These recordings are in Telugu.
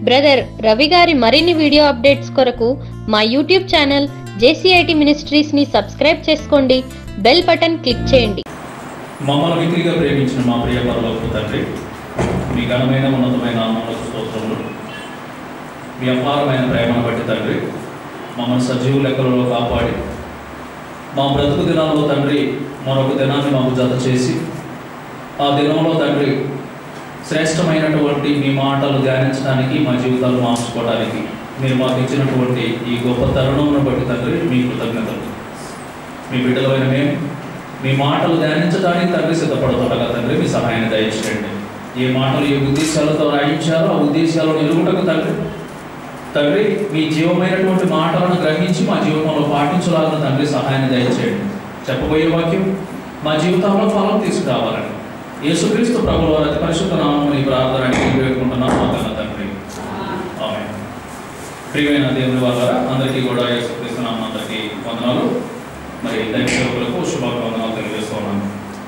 బ్రదర్ రవి గారి మరిన్ని వీడియో అప్డేట్స్ కొరకు మా యూట్యూబ్ ఛానల్ జేసీఐటీ మినిస్ట్రీస్ ని సబ్స్క్రైబ్ చేసుకోండి, బెల్ బటన్ క్లిక్ చేయండి. మమ్మల్ని మిక్కిలిగా ప్రేమించిన మా ప్రియ పరలోకపు తండ్రి, మీ ఘనమైన ఉన్నతమైన నామములకు స్తోత్రములు. మీ అపారమైన ప్రేమను బట్టి తండ్రి, మమ్మల్ని సజీవ లెక్కలలో కాపాడి మా బ్రతుకు దినాల్లో తండ్రి మరొక దినాన్ని మాకు జత చేసి ఆ దినంలో తండ్రి శ్రేష్టమైనటువంటి మీ మాటలు ధ్యానించడానికి, మా జీవితాలు మార్చుకోవడానికి మీరు మాకు ఇచ్చినటువంటి ఈ గొప్ప తరుణమును బట్టి తండ్రి మీ కృతజ్ఞతలు. మీ బిడ్డలైన మేము మీ మాటలు ధ్యానించడానికి తండ్రి సిద్ధపడుతుండగా తండ్రి మీ సహాయాన్ని దయచేయండి. ఏ మాటలు ఏ ఉద్దేశాలతో రాయించారో ఆ ఉద్దేశాలను ఎరుగుటకు తండ్రి మీ జీవమైనటువంటి మాటలను గ్రహించి మా జీవితంలో పాటించలాగిన తండ్రి సహాయాన్ని దయచేయండి. చెప్పబోయే వాక్యం మా జీవితంలో ఫలం తీసుకురావాలని యేసుక్రీస్తు ప్రభువు వారి అతి పరిశుద్ధ నామమున ఈ ప్రార్థనని వేడుకుంటున్నాను మా కన్న తండ్రి, ఆమేన్. ప్రియమైన దేవుని వారలారా, అందరికీ కూడా యేసుక్రీస్తు నామమున అందరికీ వందనాలు. మరి దైవ సేవకులకు శుభాకాంక్షలు తెలియజేస్తున్నాను.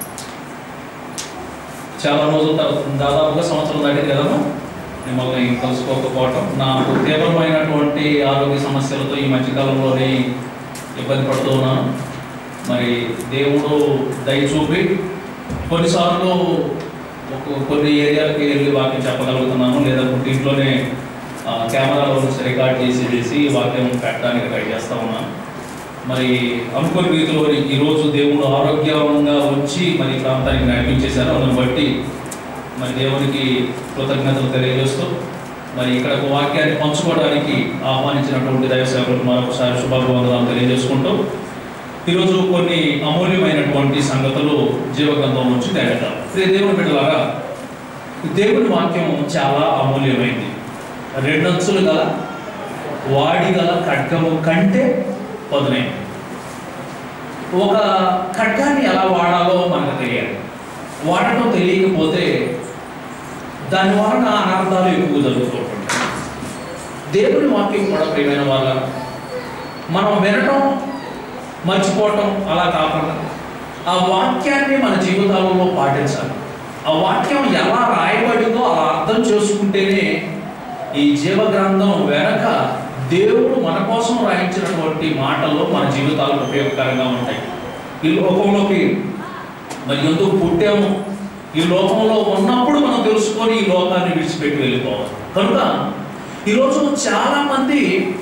చాలా రోజుల దాదాపుగా సంవత్సరం దాటింది కదమ్మా మిమ్మల్ని కలుసుకోకపోవటం. నాకు తీవ్రమైనటువంటి ఆరోగ్య సమస్యలతో ఈ మధ్యకాలంలోనే ఇబ్బంది పడుతూ ఉన్నాను. మరి దేవుడు దయ చూపి కొన్నిసార్లు కొన్ని ఏరియాలకి వెళ్ళి వాక్యం చెప్పగలుగుతున్నాను, లేదా ఇంట్లోనే కెమెరాలో రికార్డ్ చేసి వాక్యం పెట్టడానికి ట్రై చేస్తూ ఉన్నాను. మరి అనుకోని రీతిలో ఈరోజు దేవుడు ఆరోగ్యంగా వచ్చి మరి ప్రాంతానికి నడిపించేశారు. అందుని బట్టి మరి దేవునికి కృతజ్ఞతలు తెలియజేస్తూ మరి ఇక్కడ వాక్యాన్ని పంచుకోవడానికి ఆహ్వానించినటువంటి దైవ సేవకులకు మరొకసారి శుభాభివందనాలు తెలియజేసుకుంటూ ఈరోజు కొన్ని అమూల్యమైనటువంటి సంగతులు జీవగ్రంథం నుంచి తేడతాం. దేవుని బిడ్డలారా, దేవుని వాక్యం చాలా అమూల్యమైంది. రెండంచులు గల వాడి గల ఖడ్గము కంటే పదునైంది. ఒక ఖడ్గాన్ని ఎలా వాడాలో మనకు తెలియాలి. వాడటం తెలియకపోతే దాని వలన అనార్థాలు ఎక్కువ జరుగుతూ ఉంటాయి. దేవుని వాక్యం కూడా ప్రియమైన వాళ్ళ మనం వినటం మర్చిపోవటం అలా కాకుండా ఆ వాక్యాన్ని మన జీవితాలలో పాటించాలి. ఆ వాక్యం ఎలా రాయబడిందో అలా అర్థం చేసుకుంటేనే ఈ జీవగ్రంథం వెనక దేవుడు మన కోసం రాయించినటువంటి మాటలు మన జీవితాలకు ఉపయోగకరంగా ఉంటాయి. ఈ లోకంలోకి మరి ఎందుకు పుట్టాము, ఈ లోకంలో ఉన్నప్పుడు మనం తెలుసుకొని ఈ లోకాన్ని విడిచిపెట్టి వెళ్ళిపోవాలి. కనుక ఈరోజు చాలా మంది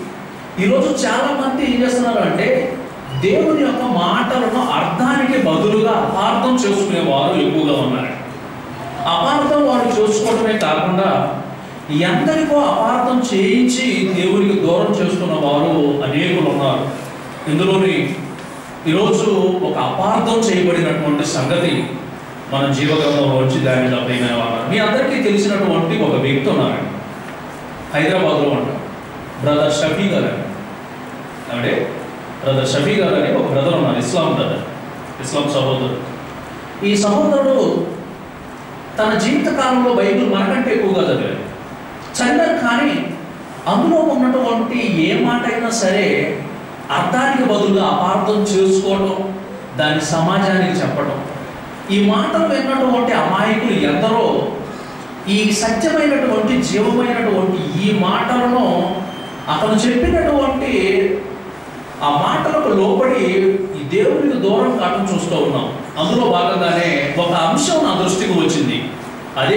ఏం చేస్తున్నారు అంటే దేవుని యొక్క మాటలను అర్థానికి బదులుగా అపార్థం చేసుకునేవారు ఎక్కువగా ఉన్నారు. అపార్థం వారు చేసుకోవడమే కాకుండా ఎందరికో అపార్థం చేయించి దేవునికి దూరం చేసుకున్న వారు అనేకులు ఉన్నారు. ఇందులోని ఈరోజు ఒక అపార్థం చేయబడినటువంటి సంగతి మన జీవగ్రంథంలో వచ్చి దాని తప్పైన వారు. మీ అందరికీ తెలిసినటువంటి ఒక వ్యక్తి ఉన్నారు, హైదరాబాద్లో ఉంటారు, బ్రదర్ షఫీ గారు అంటే బ్రదర్ షఫీ గారు అని ఒక బ్రదర్ ఉన్నారు, ఇస్లాం సహోదరుడు. ఈ సహోదరుడు తన జీవిత కాలంలో బైబిల్ మనకంటే ఎక్కువగా చదివారు. కానీ అందులో ఉన్నటువంటి ఏ మాట అయినా సరే అర్థానికి బదులుగా అపార్థం చేసుకోవడం, దాన్ని సమాజానికి చెప్పడం, ఈ మాటలు విన్నటువంటి అమాయకులు ఎందరో ఈ సత్యమైనటువంటి జీవమైనటువంటి ఈ మాటలను అతను చెప్పినటువంటి ఆ మాటలకు లోపడి ఈ దేవునికి దూరం కావడం చూస్తూ ఉన్నాం. అందులో భాగంగానే ఒక అంశం నా దృష్టికి వచ్చింది. అదే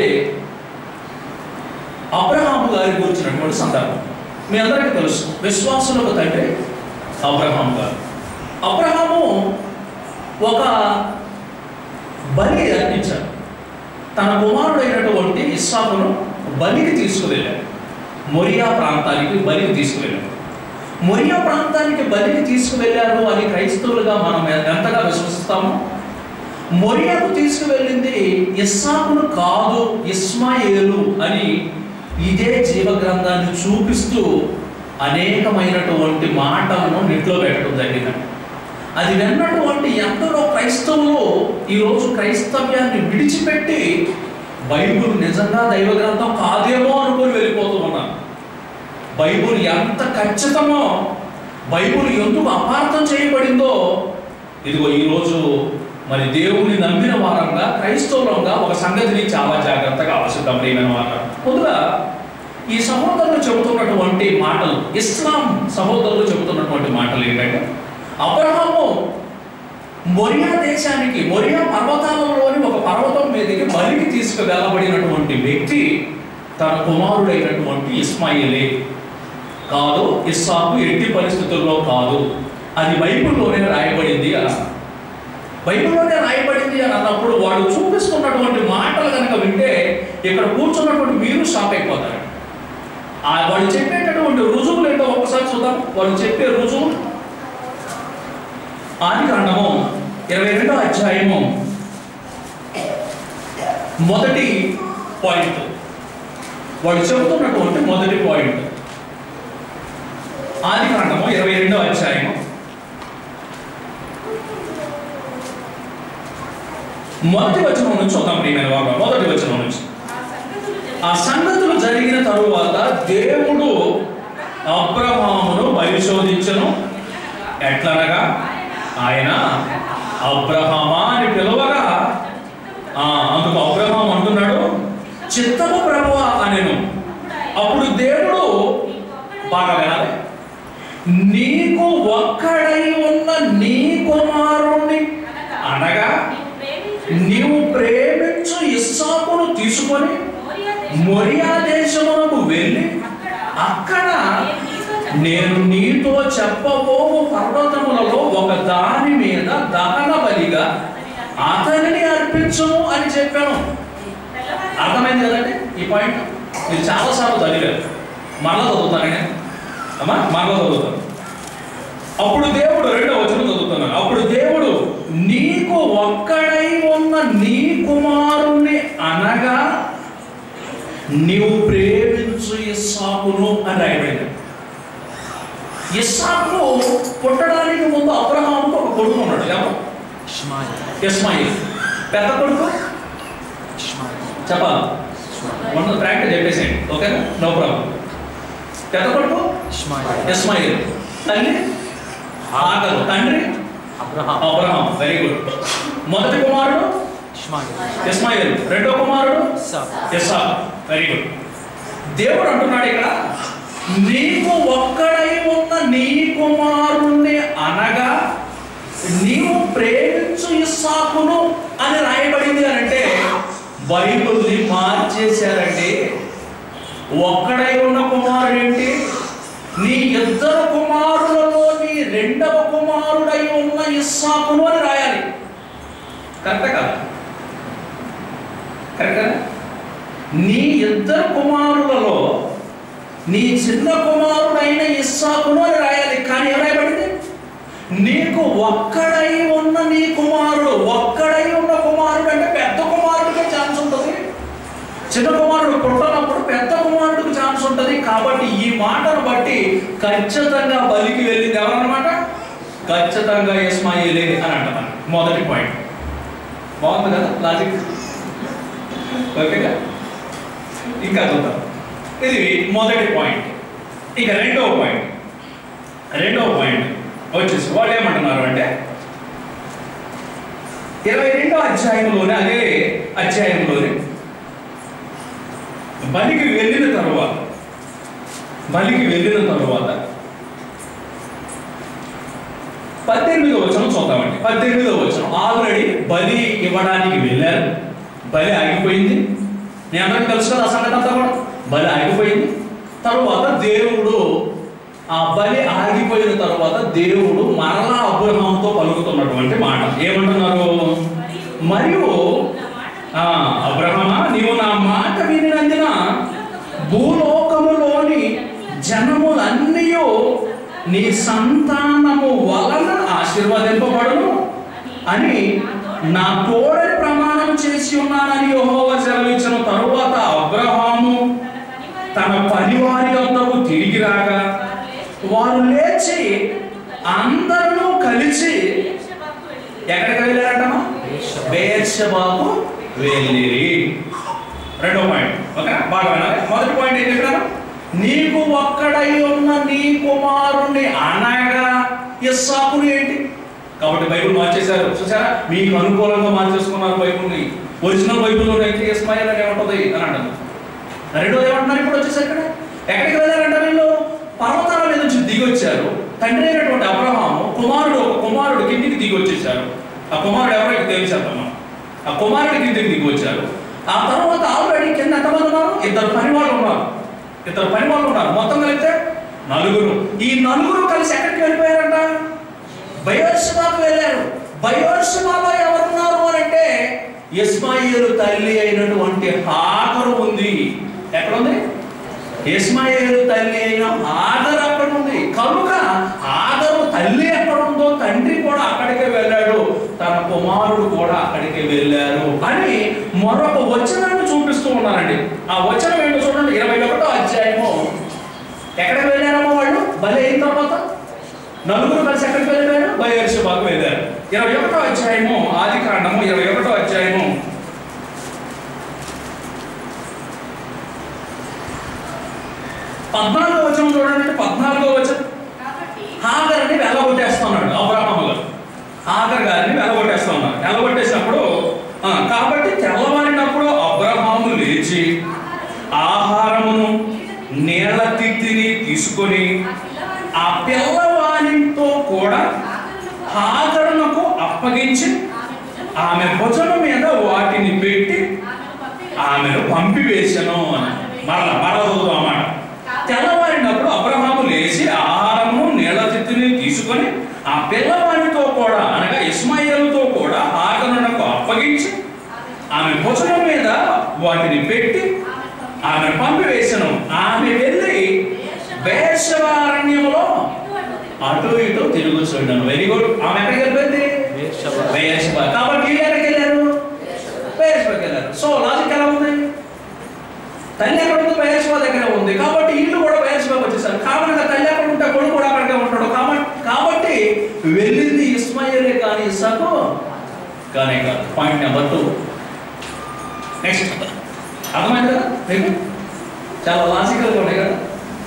అబ్రహాము గారి గురించినటువంటి సందర్భం. మీ అందరికీ తెలుసు, విశ్వాసులకు తండ్రి అబ్రహాము గారు. అబ్రహాము ఒక బలి అర్పించారు. తన కుమారుడైనటువంటి ఇస్సాకును బలికి తీసుకువెళ్ళారు. మొరియా ప్రాంతానికి బలికి తీసుకువెళ్ళారు. మొరియా ప్రాంతానికి బలికి తీసుకువెళ్ళారు అని క్రైస్తవులుగా మనం ఎంతగా విశ్వసిస్తాము. మొరియాకు తీసుకువెళ్ళింది ఇస్సాకును కాదు, ఇస్మాయేలు అని ఇదే జీవగ్రంథాన్ని చూపిస్తూ అనేకమైనటువంటి మాటలను నెట్లో పెట్టడం జరిగింది. అది విన్నటువంటి ఎందరో క్రైస్తవులు ఈరోజు క్రైస్తవ్యాన్ని విడిచిపెట్టి బైబుల్ నిజంగా దైవ గ్రంథం కాదేమో అనుకుని వెళ్ళిపోతూ ఉన్నారు. బైబుల్ ఎంత ఖచ్చితమో, బైబుల్ ఎందుకు అపార్థం చేయబడిందో ఇదిగో ఈరోజు మరి దేవుని నమ్మిన వారంగా క్రైస్తవులంగా ఒక సంగతిని చాలా జాగ్రత్తగా ఆలోచిద్దాం. ప్రియమైన వారు, ముందుగా ఈ సహోదరులు చెబుతున్నటువంటి మాటలు, ఇస్లాం సహోదరులు చెబుతున్నటువంటి మాటలు ఏంటంటే, అబ్రహాము మొరియా దేశానికి, మొరియా పర్వతాలలోని ఒక పర్వతం మీదకి బలికి తీసుకువెళ్ళబడినటువంటి వ్యక్తి తన కుమారుడైనటువంటి ఇస్మాయిలే కాదు, ఇస్సాకు ఎట్టి పరిస్థితుల్లో కాదు. అది బైబిల్లోనే రాయబడింది అన్నారు. బైబిల్లోనే రాయబడింది అని అన్నప్పుడు వాడు చూపిస్తున్నటువంటి మాటలు కనుక వింటే ఇక్కడ కూర్చున్నటువంటి మీరు షాక్ అయిపోతారు. వాళ్ళు చెప్పేటటువంటి రుజువులు ఏంటో ఒక్కసారి చూద్దాం. వాళ్ళు చెప్పే రుజువు ఆదికాండము 22వ అధ్యాయము మొదటి పాయింట్. వాళ్ళు చెబుతున్నటువంటి మొదటి పాయింట్ ఆదికాండము 22వ అధ్యాయము మొదటి వచనం నుంచి చూద్దాం. ప్రియమైన వారు, మొదటి వచనం నుంచి. ఆ సంగతులు జరిగిన తరువాత దేవుడు అబ్రహామును పరిశోధించెను. ఎట్లనగా ఆయన అబ్రహామా అని పిలవగా అందుకు అబ్రహాం అంటున్నాడు, చిత్తము ప్రభువా అనెను. అప్పుడు దేవుడు, బాగా వినాలి, నీకు ఒక్కడై ఉన్న నీ కుమారుణ్ణి అనగా నీవు ప్రేమించు ఇస్సాకును తీసుకొని మొరియా దేశమునకు వెళ్ళి అక్కడ నేను నీతో చెప్పబోవు పర్వతములలో ఒక దాని మీద దహన బలిగా అతనిని అర్పించము అని చెప్పాను. అర్థమైంది కదండి ఈ పాయింట్? మీరు చాలాసార్లు చదివారు. మరలా చదువుతాను అమ్మా, మరలా చదువుతాను. అప్పుడు దేవుడు, 2వ వచనం చదువుతున్నాను. అప్పుడు దేవుడు నీకు ఒక్కడై ఉన్న నీ కుమారుణ్ణి అనగా నీవు ప్రేమించు ఇస్సాకును అని రాయబడింది. ఇస్సాకు పుట్టడానికి ముందు అబ్రహాముకు ఒక కొడుకు ఉన్నాడు. ఎవరు? ఇస్మాయిల్. పెద్ద కొడుకు చెప్పాలి, మొన్న ప్రాక్టీస్ చెప్పేసేయండి, ఓకేనా? No problem. పెద్ద కొడుకు ఇస్మాయిల్, తల్లి ఆగరు, తండ్రి అబ్రహాం. Very good. మొదటి కుమారుడు ఇస్మాయిల్, రెండో కుమారుడు ఇస్సాకు. Very good. దేవుడు అంటున్నాడు ఇక్కడ, నీకు ఒక్కడై ఉన్న నీ కుమారుణ్ణి అనగా నీవు ప్రేమించు ఇస్సాకును అని రాయబడింది అని అంటే బైబిల్ని మార్చేశారండి. ఒక్కడై ఉన్న కుమారుడు ఏంటి? నీ ఇద్దరు కుమారులలో నీ రెండవ కుమారుడై ఉన్న ఇస్సాకును అని రాయాలి. కరెక్ట్ కదా? కరెక్ట్ కదా? నీ ఇద్దరు కుమారులలో నీ చిన్న కుమారుడైన ఇస్సాకును అని రాయాలి. కానీ ఏం రాయబడింది? నీకు ఒక్కడై ఉన్న నీ కుమారుడు. ఒక్కడై ఉన్న కుమారుడు అంటే పెద్ద కుమారుడికే ఛాన్స్ ఉంటుంది. చిన్న కుమారుడు పుట్టనప్పుడు పెద్ద కుమారుడికి ఛాన్స్ ఉంటుంది. కాబట్టి ఈ మాటను బట్టి ఖచ్చితంగా బలికి వెళ్ళింది ఎవరన్నమాట? ఖచ్చితంగా ఇస్మాయిలే అని అంటున్నాను. మొదటి పాయింట్. బాగుంది కదా లాజిక్? ఓకేగా? ఇంకా చూద్దాం. ఇది మొదటి పాయింట్. ఇక రెండవ పాయింట్ వచ్చేసి వాళ్ళు ఏమంటున్నారు అంటే 22వ అధ్యాయంలోనే, అదే అధ్యాయంలోనే బలికి వెళ్ళిన తరువాత 18వ వచనం చూద్దామండి. 18వ వచనం. ఆల్రెడీ బలి ఇవ్వడానికి వెళ్ళారు, బలి ఆగిపోయింది. నేను అందరికీ తెలుసు కదా ఆ సంగతి అంతా కూడా. బలి ఆగిపోయింది. తరువాత దేవుడు, ఆ బలి ఆగిపోయిన తర్వాత దేవుడు మరలా అబ్రహాముతో పలుకుతున్నటువంటి మాట ఏమంటున్నారు? మరియు అబ్రహామా, నీవు నా మాట వినినందున భూలోకములోని జనములన్నీ నీ సంతానము వలన ఆశీర్వదింపబడును అని నా తోడని ప్రమాణం చేసి ఉన్నానని యెహోవా సెలవిచ్చిన తరువాత అబ్రహాము తన పనివారి వద్దకు తిరిగి రాగా వారు లేచి అందరూ కలిసి ఎక్కడికి వెళ్ళారంటమా? బెయేర్షెబాకు వెళ్ళిరి. రెండో పాయింట్. ఓకే, బాగా వినాలి. మొదటి పాయింట్ ఏం చెప్పినారు? నీకు ఒక్కడై ఉన్న నీ కుమారుణ్ణి అనగా ఇస్సాకుని ఏంటి? కాబట్టి బైబిల్ మార్చేశారు. చూసారా? మీకు అనుకూలంగా మార్చేసుకున్నారు బైబిల్ని. ఒరిజినల్ బైబిల్లో అయితే ఇస్మాయిల్ అని ఏమంటుంది అని అంటారు. రెండోది ఏమంటున్నారు ఇప్పుడు వచ్చేసరికి? ఎక్కడికి వెళ్ళారంట వీళ్ళు? పర్వతాల మీద నుంచి దిగి వచ్చారు. తండ్రి అయినటువంటి అబ్రహాము కుమారుడు కిందికి దిగి వచ్చేసారు. ఆ కుమారుడు ఎవరో తెలిసేద్దాం. ఆ కుమారుడి కిందికి దిగి వచ్చారు. ఆ తర్వాత ఆల్రెడీ కింద ఎంతమంది ఉన్నారు? ఇద్దరు పని వాళ్ళు ఉన్నారు. మొత్తం కలిపితే 4. ఈ 4 కలిసి ఎక్కడికి వెళ్ళిపోయారంట? బెయేర్షెబాకు వెళ్ళారు. బెయేర్షెబాలో ఎవరున్నారు అంటే ఇష్మాయేలు తల్లి అయినటువంటి హాగరు ఉంది. ఎక్కడుంది? ఇష్మాయేలు తల్లి అయిన హాగరు అక్కడ ఉంది. కనుక హాగరు తల్లి ఎక్కడుందో తండ్రి కూడా అక్కడికే వెళ్ళాడు, తన కుమారుడు కూడా అక్కడికే వెళ్ళారు అని మరొక వచనాన్ని చూపిస్తూ ఉన్నారండి. ఆ వచనం ఏంటో చూడండి. 21వ అధ్యాయము. ఎక్కడికి వెళ్ళారమ్మా వాళ్ళు? బలి అయిన తర్వాత 4 కలిసి ఎక్కడికి వెళ్ళారు? బెయేర్షెబాకు వెళ్ళారు. 21వ అధ్యాయము ఆదికాండము 21వ అధ్యాయము 14వ వచనం చూడండి. 14వ వచనం. హాగర్ని వెళ్ళగొట్టేస్తున్నాడు అబ్రహాము గారు. హాగర్ గారిని వెళ్ళగొట్టేస్తా ఉన్నారు. వెళ్ళగొట్టేసినప్పుడు కాబట్టి తెల్లవారినప్పుడు అబ్రహాము లేచి ఆహారమును నీళ్ల తిత్తిని తీసుకొని ఆ పిల్లవానితో కూడా హాగరునకు అప్పగించి ఆమె భుజం మీద వాటిని పెట్టి ఆమెను పంపివేసెను అని మరలా అన్నమాట. తెల్లవారినప్పుడు అబ్రహాము లేచి ఆహారము నీళ్ల తిత్తిని తీసుకొని ఆ పిల్లవానితో కూడా అనగా ఇష్మాయేలుతో కూడా హాగరునకు అప్పగించి ఆమె భుజం మీద వాటిని పెట్టి ఆమెను పంపివేసెను. ఆమె వెళ్ళి బెయేర్షెబా అరణ్యంలో అటు ఇటు తిరుగుతుండను. Very good. ఆమె ఎక్కడికి వెళ్ళిపోయింది? బెయేర్షెబా. కాబట్టి వీళ్ళు ఎక్కడికి వెళ్ళారు? బెయేర్షెబాకి వెళ్ళారు. సో లాజిక్ ఎలా ఉంది? తల్లి ఎక్కడ ఉంది? బెయేర్షెబా దగ్గర ఉంది. కాబట్టి వీళ్ళు కూడా బెయేర్షెబాకి వచ్చేసారు. కాబట్టి తల్లి ఎక్కడ ఉంటే కొడుకు కూడా అక్కడికే ఉంటాడు. కాబట్టి వెళ్ళింది ఇష్మాయేలే కానీ ఇస్సాకు కానీ కాదు. Point number 2. నెక్స్ట్ అర్థమైంది కదా మీకు? చాలా లాజికల్గా ఉన్నాయి కదా.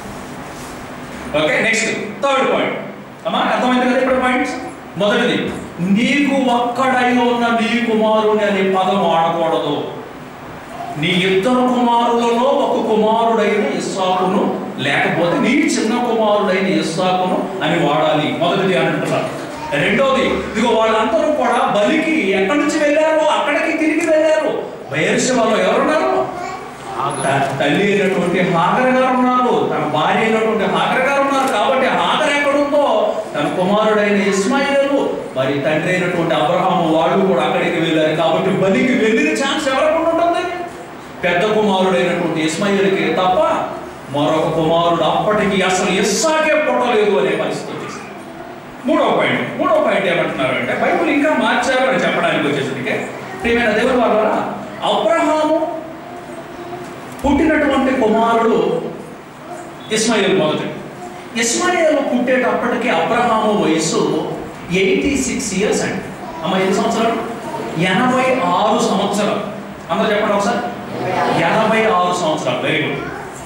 Okay, next 3rd point. అమ్మా అర్థమైంది కదా ఇప్పుడు పాయింట్స్? మొదటిది, నీకు ఒక్కడై ఉన్న నీ కుమారుని అనే పదం వాడకూడదు. నీ 2 కుమారులలో ఒక కుమారుడైన ఇస్సాకును లేకపోతే నీ చిన్న కుమారుడైన ఇస్సాకును అని వాడాలి. మొదటిది అని అంటున్నారు. రెండోది, ఇదిగో వాళ్ళందరూ కూడా బలికి ఎక్కడి నుంచి వెళ్ళారో అక్కడికి తిరిగి వెళ్ళారు. బెయేర్షెబాలో ఎవరున్నారు? తల్లి అయినటువంటి హాగర్ గారు ఉన్నారు, తన భార్య అయినటువంటి హాగర్ గారు ఉన్నారు. కాబట్టి హాగర్ ఎక్కడుందో తన కుమారుడైన ఇష్మాయేలు మరి తండ్రి అయినటువంటి అబ్రహాము వాళ్ళు కూడా అక్కడికి వెళ్ళారు. కాబట్టి బలికి వెళ్ళిన ఛాన్స్ ఎవరికి ఉంటుంది? పెద్ద కుమారుడైనటువంటి ఇష్మాయేలుకి తప్ప మరొక కుమారుడు అప్పటికి అసలు ఇస్సాకే పుట్టలేదు అనే పరిస్థితి వచ్చేసింది. మూడో పాయింట్ ఏమంటున్నారు అంటే బైబిల్ ఇంకా మార్చారు అని చెప్పడానికి వచ్చేసరికి ప్రియమైన దేవుని వాళ్ళ అబ్రహాము పుట్టినటువంటి కుమారుడు ఇష్మాయేలు మొదటి. ఇష్మాయేలు పుట్టేటప్పటికి అబ్రహాము వయసు 86 ఇయర్స్ అండి. అమ్మ ఎన్ని సంవత్సరాలు? 86 సంవత్సరాలు. అందరూ చెప్పండి ఒకసారి. 86 సంవత్సరాలు. Very good.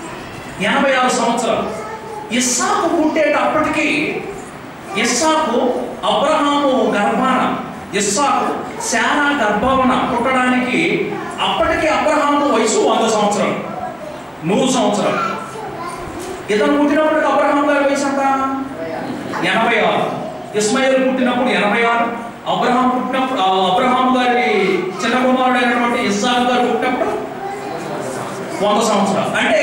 86 సంవత్సరాలు. ఇస్సాకు పుట్టేటప్పటికి ఇస్సాకు అబ్రహాము గర్భాన ఇస్సాకు శారా గర్భావన పుట్టడానికి అప్పటికి అబ్రహాము వయసు 100 సంవత్సరాలు, 100 సంవత్సరాలు. ఇతను పుట్టినప్పటికి అబ్రహాం గారి వయసు ఎంత? 86. ఇష్మాయేలు పుట్టినప్పుడు 86. అబ్రహాం గారి చిన్న కుమారుడైనటువంటి ఇస్సాకు గారు పుట్టినప్పుడు 100 సంవత్సరాలు. అంటే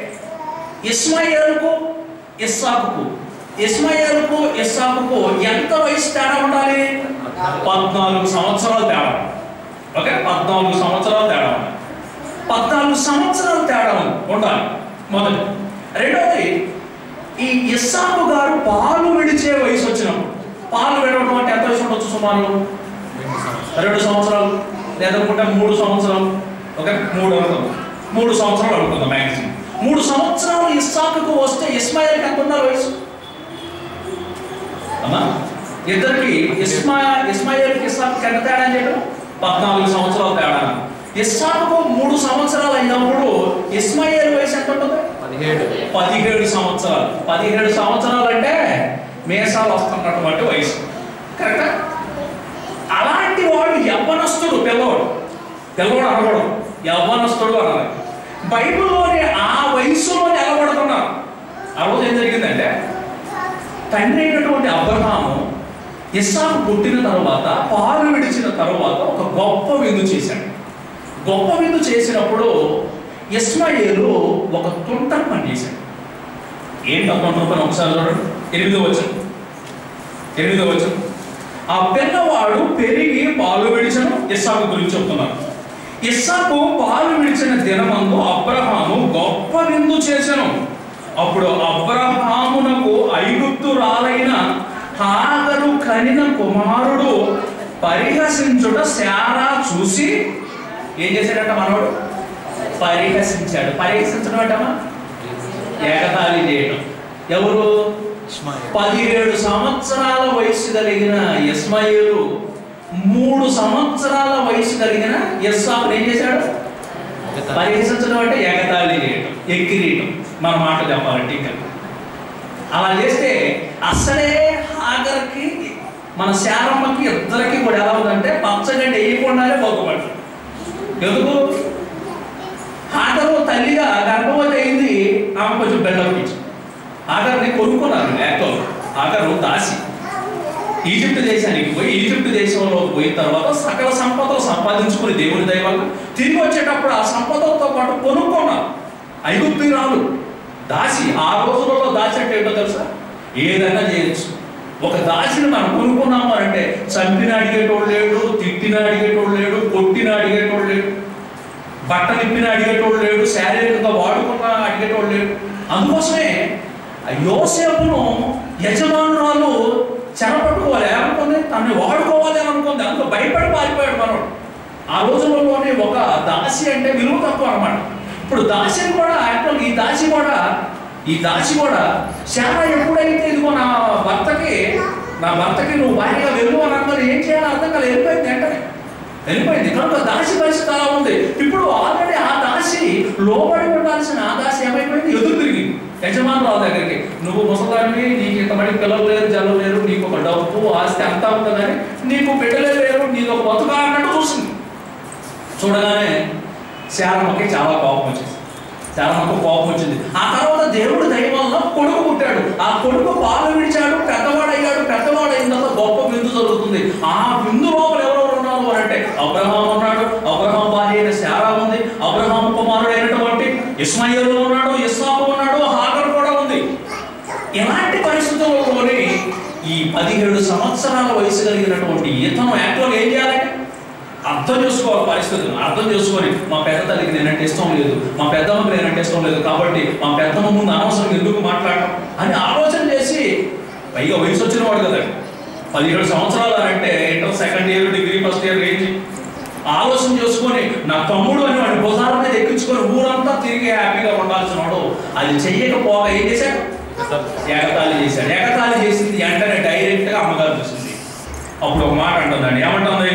ఇష్మాయేలుకు ఇస్సాకుకు ఎంత వయసు తేడా ఉండాలి? 14 సంవత్సరాలు తేడా. ఓకే, 14 సంవత్సరాలు తేడా ఉంది. 14 సంవత్సరాలు తేడా ఉండాలి మొదటి. రెండవది, ఈ ఇస్సాకు గారు పాలు విడిచే వయసు వచ్చినప్పుడు, పాలు విడవడం అంటే ఎంత వయసు ఉండొచ్చు? సుమారు 2 సంవత్సరాలు లేదనుకుంటే 3 సంవత్సరాలు. ఓకే, 3 సంవత్సరాలు అనుకుందాం మ్యాక్సిమం. 3 సంవత్సరాలు ఇస్సాకుకు వస్తే ఇష్మాయేలుకి ఎంత ఉండాలి వయసు? అమ్మా ఇద్దరికి ఇష్మాయేలుకి ఇస్సాకుకి ఎంత తేడా అని చెప్పారు? 14 సంవత్సరాలు తేడా. ఇస్సాకుకు 3 సంవత్సరాలు అయినప్పుడు ఇష్మాయేలు వయసు ఎంత ఉంటుంది? 17 సంవత్సరాలు. 17 సంవత్సరాలు అంటే మేసాలు వస్తున్నటువంటి వయసు. కరెక్టా? అలాంటి వాడు యవ్వనస్తుడు. పిల్లవాడు అనకూడదు, యవ్వనస్తుడు అనాలి. బైబిల్లోని ఆ వయసులో నిలబడుతున్నారు. ఆ రోజు ఏం జరిగిందంటే, తండ్రి అయినటువంటి అబ్రహాము ఇస్సాకు పుట్టిన తర్వాత, పాలు విడిచిన తర్వాత ఒక గొప్ప విందు చేశాడు. గొప్ప విందు చేసినప్పుడు ఇస్మాయేలు ఒక తుంటర పని చేశాడు. ఏంటి ఆ తుంటర పని? ఒకసారి చూడండి. 8వ వచనం. ఆ పిల్లవాడు పెరిగి పాలు విడిచను. ఇస్సాకు గురించి చెప్తున్నారు. ఇస్సాకు పాలు విడిచిన దినమందు అబ్రహాము గొప్ప విందు చేసెను. అప్పుడు అబ్రహామునకు ఐగుప్తురాలైన హాగరు కనిన కుమారుడు పరిహసించుట శారా చూసి ఏం చేశాడట? మనోడు పరిహసించాడు. పరిహసించడం అంటమా ఏకతాళి చేయడం. ఎవరు? 17 సంవత్సరాల వయసు కలిగిన ఇస్మాయిలు 3 సంవత్సరాల వయసు కలిగిన ఇస్సాకు ఏం చేశాడు? పరిహసించడం అంటే ఏకతాళి చేయడం, ఎక్కిరీయటం. మన మాట చెప్పాలంటే ఇంకా అలా చేస్తే అసలే హాగర్కి మన శారమ్మకి ఇద్దరికి కూడా ఎలా ఉందంటే పచ్చగడ్డి వేయకుండానే బాగుపడ్డారు. ఎందుకు? హాగరు తల్లిగా గర్భవతి అయింది. ఆమె కొంచెం బిల్డప్ ఇచ్చి హాగర్ని కొనుక్కున్నారు. యాక్చువల్ హాగరు దాసి ఈజిప్ట్ దేశానికి పోయి, ఈజిప్ట్ దేశంలో పోయిన తర్వాత సకల సంపదలు సంపాదించుకుని దేవుని దయ వల్ల తిరిగి వచ్చేటప్పుడు ఆ సంపదలతో పాటు కొనుక్కున్నారు. ఐగుప్తురాలు దాసి. ఆ రోజులలో దాసి అంటే ఏంటో తెలుసా? ఏదైనా చేయొచ్చు. ఒక దాసిని మనం కొనుక్కున్నాము అంటే చంపిన అడిగేటోడు లేడు, తిట్టిన అడిగేటోడు లేడు, కొట్టిన అడిగేటోడు లేడు, బట్ట నిప్పిన అడిగేటోడు లేడు, శారీరకంగా వాడుకున్న అడిగేటోడు లేడు. అందుకోసమే యోసేపును యజమానురాలు చెరపట్టుకోవాలి అనుకుంది, తనని వాడుకోవాలి అని అనుకుంది. అందులో భయపడి పారిపోయాడు మనోడు. ఆ రోజులలోనే ఒక దాసి అంటే విలువ తక్కువ అనమాట. ఇప్పుడు దాసిని కూడా యాక్చువల్ ఈ దాసి కూడా శారా ఎప్పుడైతే ఇదిగో నా భర్తకి నువ్వు భార్యగా వెళ్ళు అని అన్నది ఏం చేయాలో అర్థం కాదు. వెళ్ళిపోయింది కనుక దాసి పరిస్థితి అలా ఉంది. ఇప్పుడు ఆల్రెడీ ఆ దాసి లోబడి ఉండాల్సిన ఆ దాసి ఏమైపోయింది? ఎదురు తిరిగింది యజమానురాలు దగ్గరికి. నువ్వు ముసలాడివి, నీకు ఇంతమంది పిల్లలు లేరు, జల్లు లేరు, నీకు ఒక డబ్బు ఆస్తి అంతా ఉంటుందని, నీకు బిడ్డలే లేరు, నీకు ఒక బతుకా అన్నట్టు చూసింది. చూడగానే శారమ్మకి చాలా కోపం వచ్చింది. ఆ తర్వాత దేవుడు దయ వల్ల కొడుకు పుట్టాడు. ఆ కొడుకు పాలు విడిచాడు, పెద్దవాడయ్యాడు. పెద్దవాడైన తర్వాత గొప్ప విందు జరుగుతుంది. ఆ విందు లోపల ఎవరెవరు ఉన్నారు అని అంటే అబ్రహాం ఉన్నాడు, అబ్రహాం భార్య అయిన శారా ఉంది, అబ్రహాం కుమారుడైనటువంటి ఇస్మాయిలు ఉన్నాడు, ఇస్సాకు ఉన్నాడు, హాగర్ కూడా ఉంది. ఎలాంటి పరిస్థితుల్లోనే ఈ 17 సంవత్సరాల వయసు కలిగినటువంటి ఇతను యాక్చువల్గా ఏం చేయాలంటే అర్థం చేసుకోవాలి. పరిస్థితులు అర్థం చేసుకొని మా పెద్ద తల్లికి నేనంటే ఇష్టం లేదు, మా పెద్దమ్మకి నేనంటే ఇష్టం లేదు, కాబట్టి మా పెద్దమ్మ ముందు అనవసరం ఎందుకు మాట్లాడటం అని ఆలోచన చేసి, పైగా వయసు వచ్చిన వాడు కదా, 17 సంవత్సరాలు అంటే inter second year, degree first year range ఆలోచన చేసుకొని నా తమ్ముడు అని వాడి భుజాల మీద ఎక్కించుకొని ఊరంతా తిరిగి హ్యాపీగా ఉండాల్సిన వాడు అది చెయ్యకపోగా ఏం చేశాడు? ఏకతాళి చేశాడు. ఏకతాళి చేసింది వెంటనే డైరెక్ట్గా అమ్మగారు చూసింది. అప్పుడు ఒక మాట అంటుందండి. ఏమంటుంది?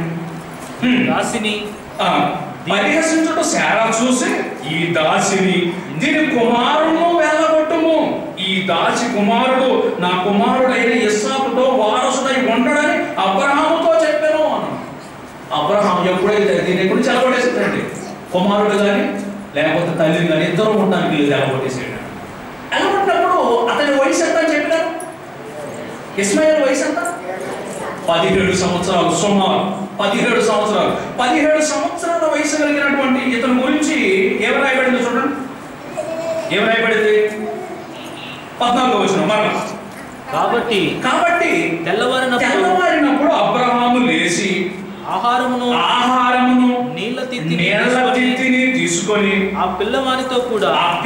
దాసిని పరిహసించుట శారా చూసి, ఈ దాసిని దీని కుమారుడు వెళ్ళగొట్టుము. ఈ దాసి కుమారుడు నా కుమారుడైన ఇస్సాకుతో వారసుడై ఉండడని అబ్రహాముతో చెప్పాను అన్నాడు. అబ్రహాం ఎప్పుడైతే దీన్ని ఎప్పుడు చెలగొట్టేసాడండి, కుమారుడు కానీ లేకపోతే తల్లిని కానీ ఇద్దరు ఉండడానికి లేదు, ఎలగొట్టేసాడు. ఎలగొట్టినప్పుడు అతని వయసు ఎంత అని చెప్పినారు? ఇస్మాయిల్ వయసు ఎంత? 17 సంవత్సరాలు. సుమారు 17 సంవత్సరాలు. 17 సంవత్సరాల వయసు కలిగినటువంటి ఇతని గురించి ఏం రాయబడింది చూడండి. ఏం రాయబడింది? 14వ వచనం. మరణ కాబట్టి తెల్లవారినప్పుడు అబ్రహాము లేచి ఆహారమును నీళ్ళ తిత్తిని తీసుకొని ఆ పిల్లవానితో కూడా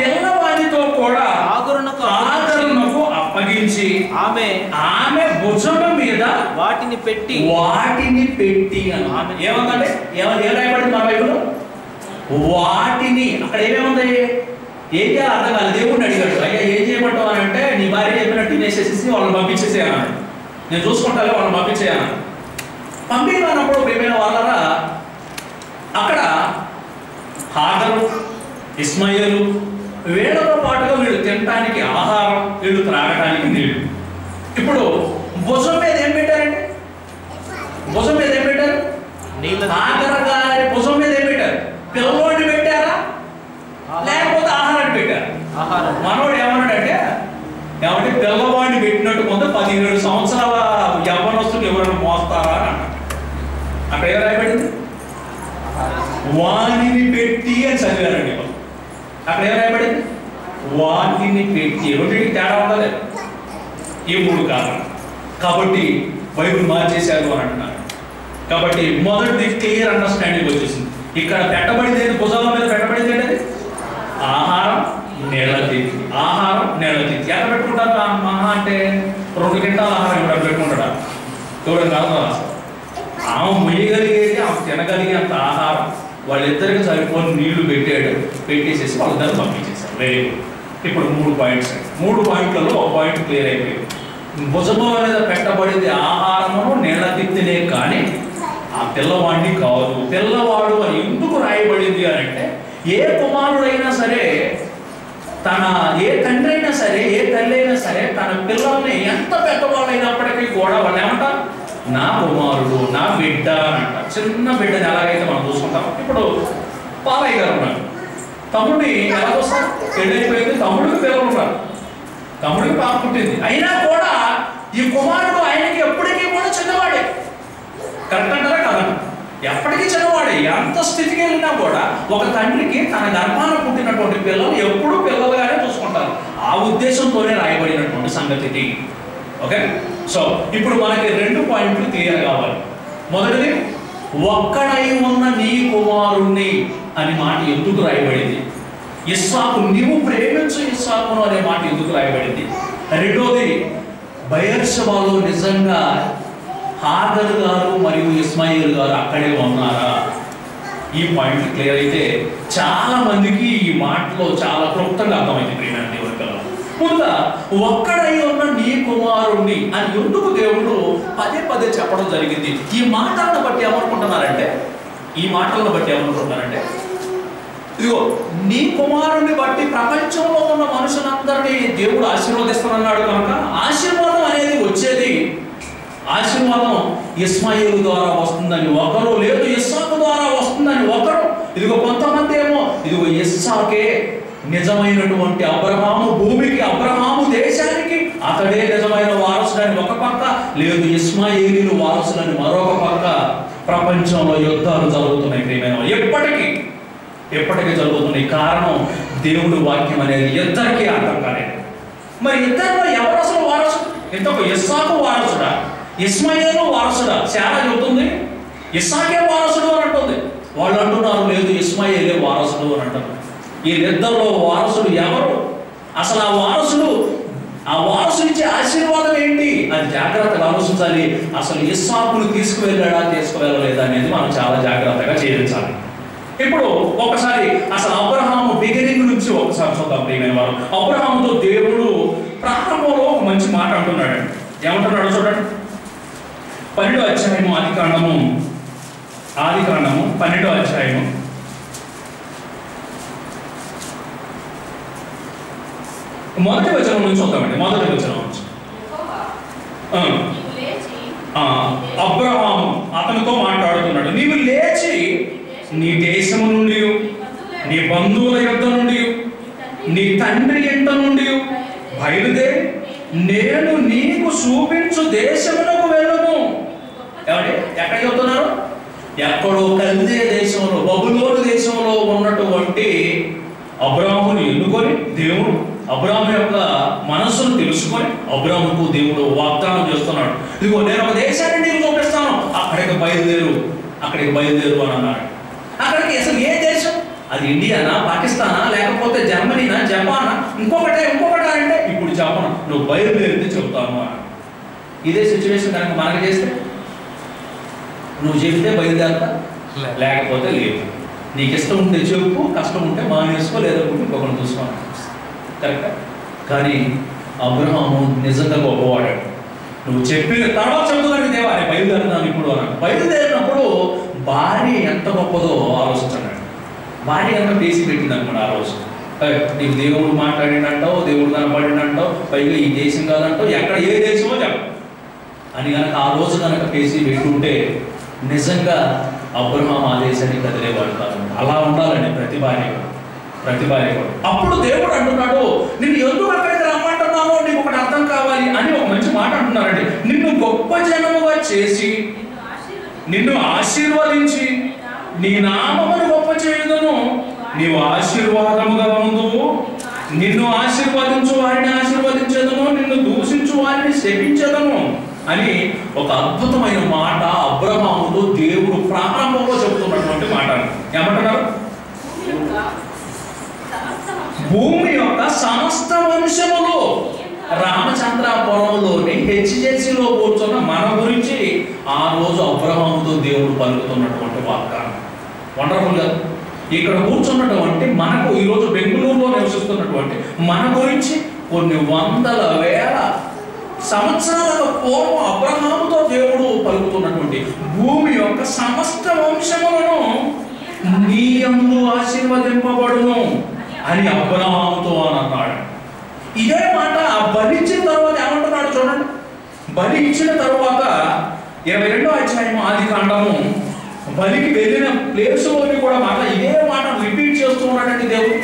హాగరునకు అప్పగించి ఆమె భుజము మీద వాటిని పెట్టి అని ఏమందంటే ఏం రాయబడింది మన బైబిల్లో? వాటిని. అక్కడ ఏమేముంది? ఏం చేయాలి అర్థం కాదు. దేవుడిని అడిగాడు, అయ్యా ఏం చేయమంటావు అని అంటే, నీ భార్య చెప్పినట్టు తినేసేసి వాళ్ళని పంపించేసేయన్నాడు. నేను చూసుకుంటాను, వాళ్ళని పంపించేయన్నాడు. పంపించినప్పుడు ప్రియమైన వాళ్ళరా, అక్కడ హాగరు, ఇస్మాయిలు వీళ్ళతో పాటుగా వీళ్ళు తినడానికి ఆహారం, వీళ్ళు త్రాగడానికి నీళ్ళు. ఇప్పుడు భుజం మీద ఏం పెట్టారండి? భుజం మీద ఏం పెట్టారు? హాగరు గారి భుజం మీద ఏం పెట్టారు? పిల్లవాడిని పెట్టారా? పిల్లవాడిని పెట్టినట్టు కొంత 17 సంవత్సరాల యవ్వనస్తులు ఎవరైనా మోస్తారా అని అన్నాడు. అక్కడ ఏం రాయబడింది? వాణిని పెట్టి అని చదివారండి. అక్కడ ఏం రాయబడింది? వాటిని పెట్టి. రెండింటికి తేడా ఉండదు. ఈ 3 కారణం కాబట్టి బైబిల్ మార్చేశారు అని అంటున్నారు. కాబట్టి మొదటిది క్లియర్ అండర్స్టాండింగ్ వచ్చేసింది. ఇక్కడ పెట్టబడింది ఏంటి? భుజాల మీద పెట్టబడింది ఏంటది? ఆహారం, నీళ్ళ తిత్తి. ఆహారం, నీళ్ళ తిత్తి. ఎక్కడ పెట్టుకుంటారు? మహా అంటే 2 గంటల ఆహారం ఇక్కడ పెట్టుకుంటాడా? ఎవరు కాదు. ఆమె మొయ్యగలిగేది, ఆమె తినగలిగే అంత ఆహారం వాళ్ళిద్దరికి సరిపోని నీళ్లు పెట్టేసేసి వాళ్ళిద్దరు పంపించేశారు. Very good. ఇప్పుడు 3 పాయింట్స్. 3 పాయింట్లలో ఒక పాయింట్ క్లియర్ అయిపోయింది. భుజము మీద పెట్టబడింది ఆహారమును నీళ్ళ తిత్తినే కానీ ఆ పిల్లవాడిని కాదు. పిల్లవాడు అని ఎందుకు రాయబడింది అని అంటే, ఏ కుమారుడైనా సరే, ఏ తండ్రి అయినా సరే, ఏ తల్లి అయినా సరే తన పిల్లల్ని ఎంత పెద్దవాళ్ళైనప్పటికీ కూడా వాళ్ళు ఏమంటారు? నా కుమారుడు, నా బిడ్డ అని అంటారు. చిన్న బిడ్డని ఎలాగైతే మనం చూసుకుంటాం. ఇప్పుడు పాలయ్య గారు ఉన్నారు, తమ్ముడిని ఎలా చూస్తారు? పెళ్ళైపోయింది, తమ్ముడికి పిల్లలు ఉన్నారు, తమ్ముడికి పాప పుట్టింది. అయినా కూడా ఈ కుమారుడు ఆయనకి ఎప్పటికీ కూడా చిన్నవాడే. కరెక్ట్ అంటారా కదా? ఎప్పటికీ చిన్నవాడే. ఎంత స్థితికి వెళ్ళినా కూడా ఒక తండ్రికి తన గర్భాన పుట్టినటువంటి పిల్లలు ఎప్పుడూ పిల్లలుగానే చూసుకుంటారు. ఆ ఉద్దేశంతోనే రాయబడినటువంటి సంగతి. ఓకే, సో ఇప్పుడు మనకి 2 పాయింట్లు క్లియర్ కావాలి. మొదటిది, ఒక్కడై ఉన్న నీ కుమారుణ్ణి అనే మాట ఎందుకు రాయబడింది? ఇస్సాకు, నీవు ప్రేమించు ఇస్సాకును అనే మాట ఎందుకు రాయబడింది? రెండోది, బెయేర్షెబాలో నిజంగా హాగరు గారు మరియు ఇస్మాయిల్ గారు అక్కడే ఉన్నారా? ఈ పాయింట్ క్లియర్ అయితే చాలా మందికి ఈ మాటలో చాలా క్లుప్తంగా అర్థమైంది. ప్రియమైన దేవుని పిల్లలు, ముందు ఒక్కడై ఉన్న నీ కుమారుణ్ణి అని ఎందుకు దేవుడు పదే పదే చెప్పడం జరిగింది? ఈ మాటలను బట్టి ఏమనుకుంటున్నారంటే, ఇదిగో నీ కుమారుని బట్టి ప్రపంచంలో ఉన్న మనుషులందరినీ దేవుడు ఆశీర్వదిస్తానన్నాడు కనుక ఆశీర్వాదం అనేది వచ్చేది, ఆశీర్వాదం ఇస్మాయిల్ ద్వారా వస్తుందని ఒకరు, లేదు ఇస్సాకు ద్వారా వస్తుందని ఒకరు. ఇదిగో కొంతమంది ఏమో ఇదిగో ఇస్సాకే నిజమైనటువంటి అబ్రహాము భూమికి, అబ్రహాము దేశానికి అతడే నిజమైన వారసుడని ఒక పక్క, లేదు ఇస్మాయిలీలు వారసులని మరొక పక్క. ప్రపంచంలో యుద్ధాలు జరుగుతున్నాయి ప్రియమైన, ఎప్పటికీ జరుగుతున్నాయి. కారణం దేవుడు వాక్యం అనేది ఇద్దరికీ అర్థం కాలేదు. మరి ఇద్దరిలో ఎవరు అసలు వారసుడు? ఇంతకు ఇస్సాకు వారసుడా, ఇస్మాయిలు వారసుడా? చాలా చెబుతుంది ఇస్సాకే వారసుడు అని అంటుంది. వాళ్ళు అంటున్నారు లేదు ఇస్మాయిలే వారసుడు అని అంటారు. వీళ్ళిద్దరిలో వారసుడు ఎవరు? అసలు ఆ వారసునిచ్చే ఆశీర్వాదం ఏంటి? అది జాగ్రత్తగా ఆలోచించాలి. అసలు ఇస్సాకును తీసుకువెళ్ళలేదా అనేది మనం చాలా జాగ్రత్తగా చేయించాలి. ఇప్పుడు ఒకసారి అసలు అబ్రహాము బిగినింగ్ నుంచి ఒకసారి చూద్దాం ప్రియమైన వారు. అబ్రహాముతో దేవుడు ప్రారంభంలో ఒక మంచి మాట అంటున్నాడు. ఏమంటున్నాడు చూడండి. 12వ అధ్యాయము ఆదికాండము 12వ అధ్యాయము మొదటి వచనం నుంచి చూద్దామండి. మొదటి వచనం నుంచి అబ్రహాము అతనితో మాట్లాడుతున్నాడు. నీవు లేచి నీ దేశము నుండి, నీ బంధువుల యొద్ద నుండి, నీ తండ్రి ఇంట నుండి బయలుదేరి నేను నీకు చూపించు దేశమునకు వెళ్ళము. ఎక్కడ చెప్తున్నారు? ఎక్కడో కల్దీ దేశంలో, బబులోను దేశంలో ఉన్నటువంటి అబ్రాహాముని ఎన్నుకొని దేవుడు అబ్రాహాము యొక్క మనస్సును తెలుసుకొని అబ్రాహాముకు దేవుడు వాగ్దానం చేస్తున్నాడు. ఇదిగో నేను ఒక దేశాన్ని నీకు చూపిస్తాను, అక్కడికి బయలుదేరు అని అన్నాడు. అక్కడికి అసలు ఏ దేశం? అది ఇండియానా, పాకిస్తానా, లేకపోతే జర్మనీనా, జపానా, ఇంకొకటా అంటే ఇప్పుడు చెప్పను, నువ్వు బయలుదేరితే చెబుతాను అని. ఇదే సిచ్యువేషన్ కనుక మనకు చేస్తే నువ్వు చెప్తే బయలుదేరతా, లేకపోతే లేదు. నీకు ఇష్టం ఉంటే చెప్పు, కష్టం ఉంటే మానేసుకో, లేదనుకుంటే ఇంకొకరిని చూసుకోవాలి. కరెక్టా? కానీ అబ్రహాము నిజంగా గొప్పవాడాడు. నువ్వు చెప్పిన తర్వాత చెబుతున్నాడు దేవా నేను బయలుదేరుతున్నాను ఇప్పుడు అన్నాడు. బయలుదేరినప్పుడు భార్య ఎంత గొప్పదో ఆలోచించాడు. భార్య ఎంత పేసి పెట్టింది అనమాట ఆ రోజు. నీకు దేవుడు మాట్లాడినంటావు, దేవుడు కనపడినంటావు, పైగా ఈ దేశం కాదంటావు, ఎక్కడ ఏ దేశమో చెప్ప అని కనుక ఆ రోజు కనుక పేసి పెట్టుంటే నిజంగా అబ్రహాం ఆ దేశాన్ని కదిలేవాడు కాదు. అలా ఉండాలండి ప్రతి భార్య కూడా. అప్పుడు దేవుడు అంటున్నాడు, నిన్ను ఎందుకు అక్కడికి రమ్మంటున్నాను చెప్తున్నానో నీకు ఒకటి అర్థం కావాలి అని ఒక మంచి మాట అంటున్నారండి. నిన్ను గొప్ప జనముగా చేసి నిన్ను ఆశీర్వదించి నీ నామమును గొప్ప చేయుదును. నీవు ఆశీర్వాదముగా ఉందువు. నిన్ను ఆశీర్వదించు వారిని ఆశీర్వదించేదను, నిన్ను దూషించు వారిని శపించేదను అని ఒక అద్భుతమైన మాట అబ్రహాముతో దేవుడు ప్రారంభంలో చెబుతున్నటువంటి మాట. ఏమంటున్నారు? భూమి యొక్క సమస్త వంశములు రామచంద్రాపురంలోని హెచ్జెసిలో కూర్చున్న మన గురించి ఆ రోజు అబ్రహాముతో దేవుడు పలుకుతున్నటువంటి వాగ్దానం. వండర్ఫుల్ గా ఇక్కడ కూర్చున్నటువంటి మనకు ఈరోజు బెంగళూరులో నివసిస్తున్నటువంటి మన గురించి కొన్ని వందల వేల సంవత్సరాల పూర్వం అబ్రహాముతో దేవుడు పలుకుతున్నటువంటి భూమి యొక్క సమస్త వంశములను నీ యందు ఆశీర్వదింపబడును అని అబ్రహాముతో అని అన్నాడు. ఇదే మాట బలి ఇచ్చిన తర్వాత ఏమంటున్నాడు చూడండి. బలి ఇచ్చిన తర్వాత 22వ అధ్యాయం ఆదికాండము బలికి వెళ్ళిన ప్లేసులోని కూడా మాట ఇదే మాట రిపీట్ చేస్తూ ఉన్నాడండి దేవుడు.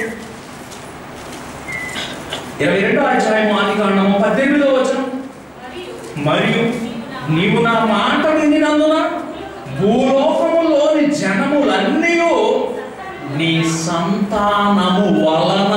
22వ అధ్యాయం ఆదికాండము 18వ వచనం, మరియు నీవు నా మాట వినినందున భూలోకములోని జనములన్నీ నీ సంతానము వలన,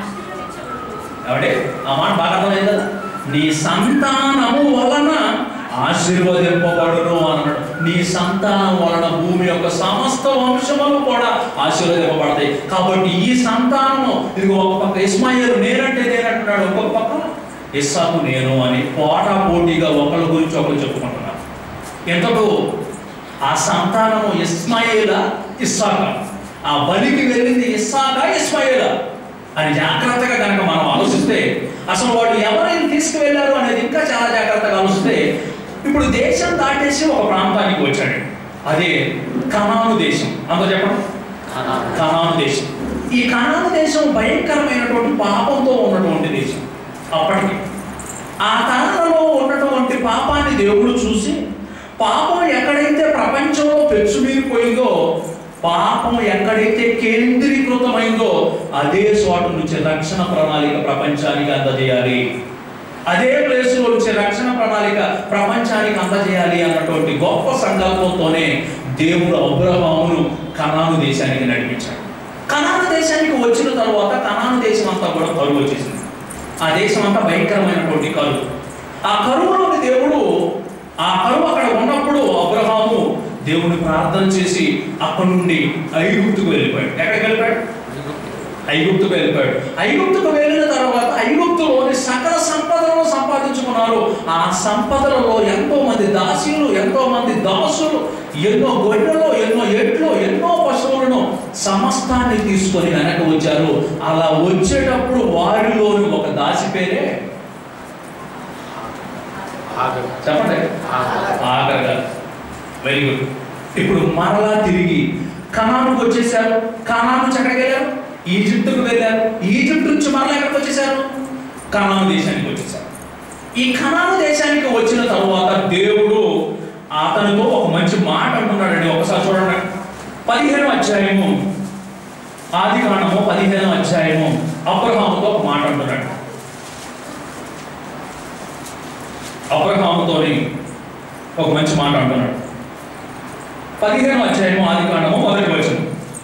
కాబట్టి ఆ మాట బాగా అర్థమైంది కదా, నీ సంతానము వలన ఆశీర్వదింపబడును అన్నాడు. నీ సంతానం వలన భూమి యొక్క సమస్త వంశములు కూడా ఆశీర్వదింపబడతాయి. కాబట్టి ఈ సంతానము ఇదిగో ఒక పక్క ఇస్మాయిలు నేనంటే నేనంటున్నాడు, ఇంకొక పక్క ఇస్సాకు నేను అని పోటా పోటీగా ఒకళ్ళ గురించి ఒకరు చెప్పుకుంటున్నారు. ఎంతకు ఆ సంతానము ఇస్మాయిలా ఇస్సాకా, ఆ బలికి వెళ్ళింది ఇస్సాకా ఇస్మాయిలా అని జాగ్రత్తగా కనుక మనం ఆలోచిస్తే అసలు వాడు ఎవరైనా తీసుకువెళ్ళారు అనేది ఇంకా చాలా జాగ్రత్తగా ఆలోచిస్తే ఇప్పుడు దేశం దాటేసి ఒక ప్రాంతానికి వచ్చాడు. అదే కనాను దేశం. అంతా చెప్పండి, కనాను దేశం. ఈ కనాను దేశం భయంకరమైనటువంటి పాపంతో ఉన్నటువంటి దేశం. అప్పటికి ఆ తరంలో ఉన్నటువంటి పాపాన్ని దేవుడు చూసి పాపం ఎక్కడైతే ప్రపంచంలో పెచ్చుమీరిపోయిందో, పాపం ఎక్కడైతే కేంద్రీకృతమైందో అదే చోటు నుంచి రక్షణ ప్రణాళిక ప్రపంచానికి అందజేయాలి, అదే ప్లేస్ నుంచి రక్షణ ప్రణాళిక ప్రపంచానికి అందజేయాలి అన్నటువంటి గొప్ప సంకల్పంతోనే దేవుడు అబ్రహామును కనాను దేశానికి నడిపించాడు. కనాను దేశానికి వచ్చిన తర్వాత కనాను దేశం అంతా కూడా కరువు వచ్చేసింది. ఆ దేశం అంతా భయంకరమైనటువంటి కరువు. ఆ కరువులోని దేవుడు, ఆ కరువు అక్కడ ఉన్నప్పుడు అబ్రహాము దేవుని ప్రార్థన చేసి అక్కడి నుండి ఐగుప్తుకు వెళ్ళిపోయాడు. ఎక్కడికి వెళ్ళిపోయాడు? ఐగుప్తుకు వెళ్ళిపోయాడు. ఐగుప్తుకు వెళ్ళిన తర్వాత ఐగుప్తులోని సకల సంపదలను సంపాదించుకున్నారు. ఆ సంపదలలో ఎంతో మంది దాసీలు, ఎంతో మంది దాసులు, ఎన్నో గొడ్డలు, ఎన్నో ఎడ్లు, ఎన్నో పశువులను సమస్తాన్ని తీసుకొని వెనక వచ్చారు. అలా వచ్చేటప్పుడు వారిలోని ఒక దాసి పేరే చెప్పండి, ఆగర్. Very good. ఇప్పుడు మరలా తిరిగి కనానుకు వచ్చేసారు. కనాను నుంచి ఎక్కడికి వెళ్ళారు? ఈజిప్టుకు వెళ్ళారు. ఈజిప్ట్ నుంచి మరలా ఎక్కడికి వచ్చేసారు? కనాను దేశానికి వచ్చేసారు. ఈ కనాను దేశానికి వచ్చిన తరువాత దేవుడు అతనితో ఒక మంచి మాట అంటున్నాడండి. ఒకసారి చూడండి, 15వ అధ్యాయము ఆదికాండము 15వ అధ్యాయము అబ్రహాముతో ఒక మాట అంటున్నాడు. అబ్రహాముతోని ఒక మంచి మాట అంటున్నాడు. 15వ అధ్యాయము ఆదికాండము 1వ వచనం.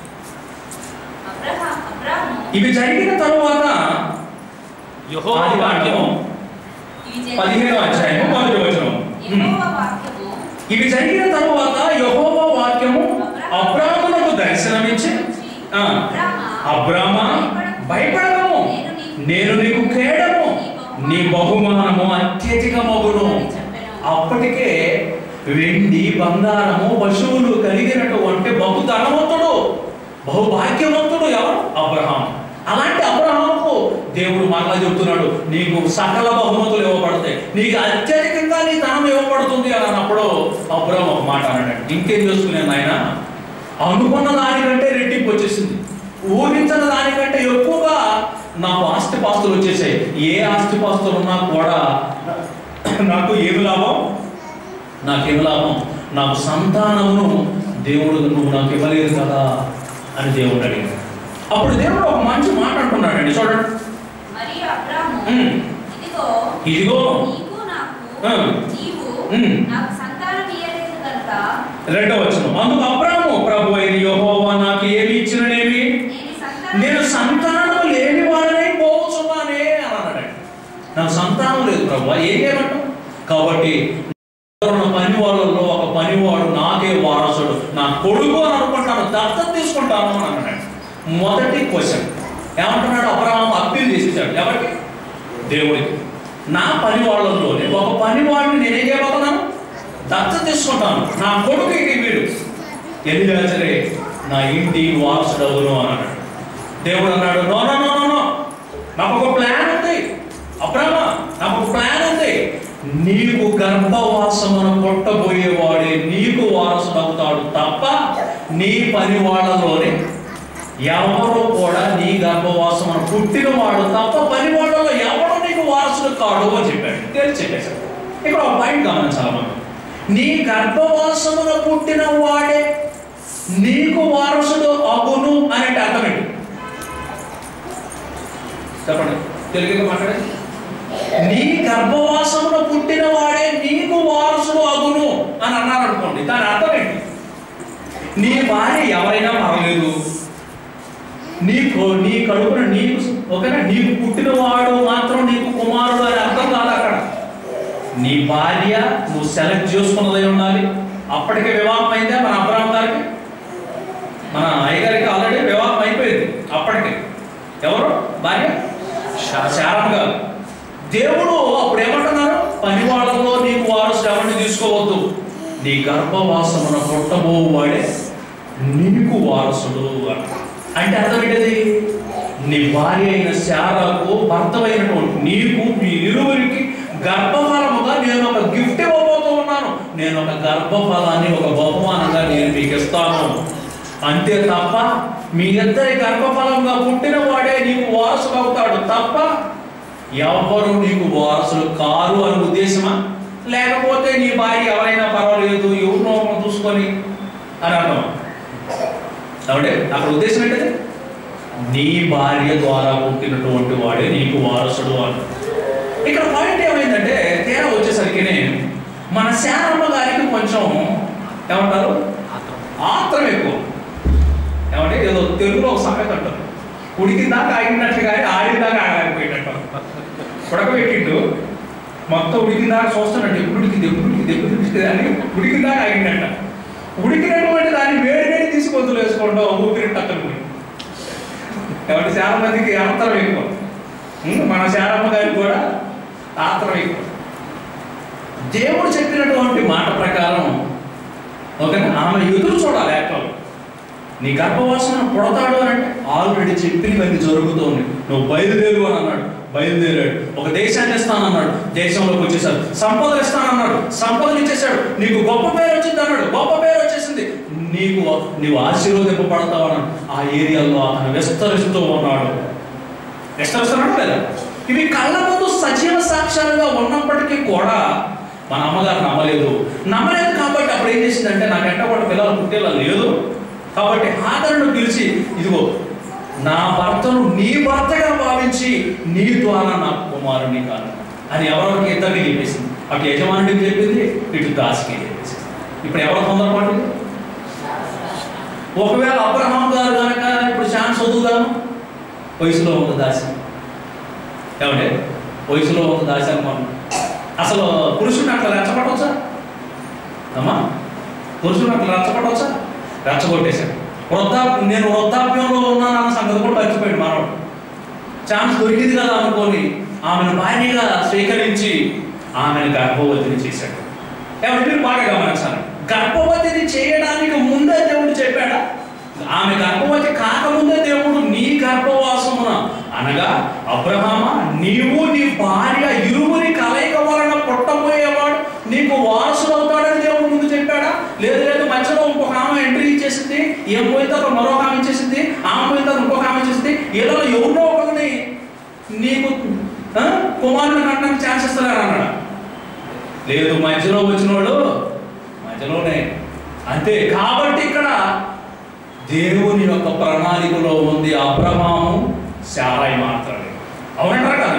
ఇవి జరిగిన తరువాత ఆదికాండము 15వ అధ్యాయము 1వ వచనం. ఇవి జరిగిన తరువాత యెహోవా వాక్యము అబ్రామునకు దర్శనమిచ్చి, అబ్రామా భయపడకము, నేను నీకు కేడము, నీ బహుమానము అత్యధికమగును. అప్పటికే వెండి బంగారము పశువులు కలిగినటువంటి బహు ధనవంతుడు, బహుభాగ్యవంతుడు ఎవరు? అబ్రహాం. అలాంటి అబ్రహాముకు దేవుడు మరలా చెప్తున్నాడు, నీకు సకల బహుమతులు ఇవ్వబడతాయి, నీకు అత్యధికంగా నీ ధనం ఇవ్వబడుతుంది అని అన్నప్పుడు అబ్రహాం ఒక మాట అన్నాడు, ఇంకేం చేసుకున్నాను ఆయన, అనుకున్న దానికంటే రెట్టింపు వచ్చేసింది, ఊహించిన దానికంటే ఎక్కువగా నాకు ఆస్తిపాస్తులు వచ్చేసాయి. ఏ ఆస్తిపాస్తులు ఉన్నా కూడా నాకు ఏమి లాభం? నాకేమి లాభం? నాకు సంతానమును దేవుడు నువ్వు నాకు ఇవ్వలేదు కదా అని దేవుడు అడిగాడు. అప్పుడు దేవుడు ఒక మంచి మాట అంటున్నాడండి, చూడండి. ఇదిగో రెండవ వచనం, అందుకు అబ్రాము ప్రభు అయిన యెహోవా నాకు ఏమి ఇచ్చిననేమి, నేను సంతానం లేని వాడనై పోవచ్చున్నానే అని అన్నాడు. నాకు సంతానం లేదు ప్రభు, ఏం చేయమంటావు? కాబట్టి పని వాళ్ళలో ఒక పనివాడు నాకే వారసుడు, నా కొడుకు అని అనుకుంటాను, దత్తత తీసుకుంటాను అని అన్నాడు. మొదటి క్వశ్చన్ ఏమంటున్నాడు? అబ్రాహాము అప్పీల్ చేసేసాడు. ఎవరికి? దేవుడికి. నా పని వాళ్ళలోనే ఒక పనివాడిని నేనేం చేయబోతున్నాను? దత్తత తీసుకుంటాను, నా కొడుకు వీడు ఎలియాజరే నా ఇంటి వారసుడు అవును అని అన్నాడు. దేవుడు అన్నాడు, నో నో నో నో, నాకు ఒక ప్లాన్ ఉంది అబ్రామా, నాకు ఒక ప్లాన్ ఉంది. నీకు గర్భవాసమును కొట్టబోయేవాడే నీకు వారసుడు అవుతాడు తప్ప నీ పని వాళ్ళలోనే ఎవరు కూడా నీ గర్భవాసమును పుట్టినవాడు తప్ప పని వాళ్ళలో ఎవరు నీకు వారసుడు కాడు అని చెప్పాడు. తెలిసి చెప్పేశాడు. ఇక్కడ ఒక పాయింట్ గమనించాలి మనం. నీ గర్భవాసమును పుట్టిన వాడే నీకు వారసుడు అగును అనే అర్థం ఏంటి చెప్పండి, తెలుగుగా మాట్లాడండి. నీ గర్భవాసమును పుట్టిన వాడే నీకు వారసుడు అగును అని అన్నారు అనుకోండి, దాని అర్థం ఏంటి? నీ భార్య ఎవరైనా పర్వాలేదు, నీ కడుపున నీకు ఓకేనా, నీకు పుట్టినవాడు మాత్రం నీకు కుమారుడు అని అర్థం కాదు. అక్కడ నీ భార్య నువ్వు సెలెక్ట్ చేసుకున్నదై ఉండాలి. అప్పటికే వివాహం అయిందే మన అబ్రాహాము గారికి, మన అయ్యగారికి ఆల్రెడీ వివాహం అయిపోయింది అప్పటికే. ఎవరు భార్య? శారమ్మ గారు. దేవుడు అప్పుడు ఏమంటున్నారు? పని వాళ్ళలో నీకు వారసుడు ఎవరిని తీసుకోవద్దు, నీ గర్భవాసమున పుట్టబోవాడే నీకు వారసుడు అంటే అర్థం ఏంటది? నీ భార్య అయిన శారాకు భర్తమైనటువంటి నీకు, మీ ఇరువురికి గర్భఫలముగా నేను ఒక గిఫ్ట్ ఇవ్వబోతూ ఉన్నాను. నేను ఒక గర్భఫలాన్ని ఒక బహుమానంగా నేను మీకు ఇస్తాను. అంతే తప్ప మీ ఇద్దరి గర్భఫలంగా పుట్టిన వాడే నీకు వారసుడు అవుతాడు తప్ప ఎవరు నీకు వారసులు కారు అని ఉద్దేశమా? లేకపోతే నీ భార్య ఎవరైనా పర్వాలేదు, ఎవరినో చూసుకొని అని అర్థమా? కాబట్టి అక్కడ ఉద్దేశం ఏంటది? నీ భార్య ద్వారా పుట్టినటువంటి వాడే నీకు వారసుడు అని. ఇక్కడ పాయింట్ ఏమైందంటే తేడా వచ్చేసరికి మన శారమ్మ గారికి కొంచెం ఏమంటారు, ఆత్రం ఎక్కువ. ఏమంటే ఏదో తెలుగులో ఒక సామెత అంటారు, ఉడికిందాకా ఆగినట్లు కానీ ఆడిదాకా ఆగలేకపోయినట్టు. ఉడకబెట్టిండు మొత్తం ఉడికిందాకా చూస్తున్నట్టు, ఎప్పుడు ఉడికింది అని ఉడికిందాకా ఆగిందట. ఉడికినటువంటి దాన్ని వేడి తీసుకొద్దులు వేసుకోవడం ఊపిరి టక్కలు. కాబట్టి చాలా మందికి ఆత్రం ఎక్కువ, మన శారమ్మ గారికి కూడా ఆత్రం ఎక్కువ. దేవుడు చెప్పినటువంటి మాట ప్రకారం ఓకేనా, ఆమె ఎదురు చూడాలి. యాక్చువల్ నీ గర్భవాసన పుడతాడు అని అంటే ఆల్రెడీ చెప్పినవన్నీ జరుగుతుంది. నువ్వు బయలుదేరు అని అన్నాడు, బయలుదేరాడు. ఒక దేశాన్ని ఇస్తానన్నాడు, దేశంలోకి వచ్చేసాడు. సంపదలు ఇస్తానన్నాడు, సంపదలు ఇచ్చేసాడు. నీకు గొప్ప పేరు వచ్చింది అన్నాడు, గొప్ప పేరు వచ్చేసింది. నీవు ఆశీర్వదింపబడతావు అన్నాడు. ఆ ఏరియాలో అతను విస్తరిస్తూ ఉన్నాడు. విస్తరిస్తున్నాడు లేదా? ఇవి కళ్ళ ముందు సజీవ సాక్ష్యాలుగా ఉన్నప్పటికీ కూడా మన అమ్మగారు నమ్మలేదు కాబట్టి అప్పుడు ఏం చేసిందంటే, నాకంటే వాడు పిల్లలు పుట్టేలా లేదు కాబట్టి హాగరును పిలిచి, ఇదిగో నా భర్తను నీ భర్తగా భావించి నీ ద్వారా నా కుమారుని కాదు అని ఎవరికి ఇద్దరికి చెప్పేసింది. అటు యజమానుడికి చెప్పింది, ఇటు దాసికి చెప్పేసింది. ఇప్పుడు ఎవరు తొందరపాటు? ఒకవేళ అబ్రహాం గారు కనుక ఇప్పుడు ఛాన్స్ వదులుదాము, వయసులో ఉన్న దాసి. ఏమంటే వయసులో ఉన్న దాసి అనుకోండి, అసలు పురుషుడిని అట్లా రెచ్చగొట్టవచ్చా అమ్మా? పురుషుడిని అట్లా రెచ్చగొట్టవచ్చా? రెచ్చగొట్టేశాడు. నేను వృద్ధాప్యంలో ఉన్నానన్న సంగతి కూడా మర్చిపోయాడు మానవుడు. ఛాన్స్ దొరికింది కదా అనుకొని ఆమెను భార్యగా స్వీకరించి ఆమెను గర్భవతిని చేశాడు. ఏమంటే మీరు బాగా గమనించాలి, గర్భవతిని చేయడానికి ముందే దేవుడు చెప్పాడా? ఆమె గర్భవతి కాకముందే దేవుడు నీ గర్భవాసమున అనగా అబ్రహామా, నీవు నీ భార్య ఇరువురి కలయిక వలన పుట్టబోయేవాడు నీకు వారసుడు అవుతాడని దేవుడు ముందు చెప్పాడా? లేదు మధ్యలో ఇంకొక ఆమె ఎంట్రీ ఇచ్చేసింది, ఏం పోయితే అక్కడ మరొక ఆమె ఇచ్చేసింది, ఆమె పోయితే ఇంకొక ఆమె ఇచ్చేసింది. ఏదో ఎవరినో ఒకరిని నీకు కుమారుని కట్టడానికి ఛాన్స్ ఇస్తారని అన్నాడు. లేదు, మధ్యలో వచ్చిన వాడు మధ్యలోనే అంతే. కాబట్టి ఇక్కడ దేవుని యొక్క ప్రణాళికలో ఉంది అబ్రహాము శారాయి మాత్రమే. అవునంటారా కదా?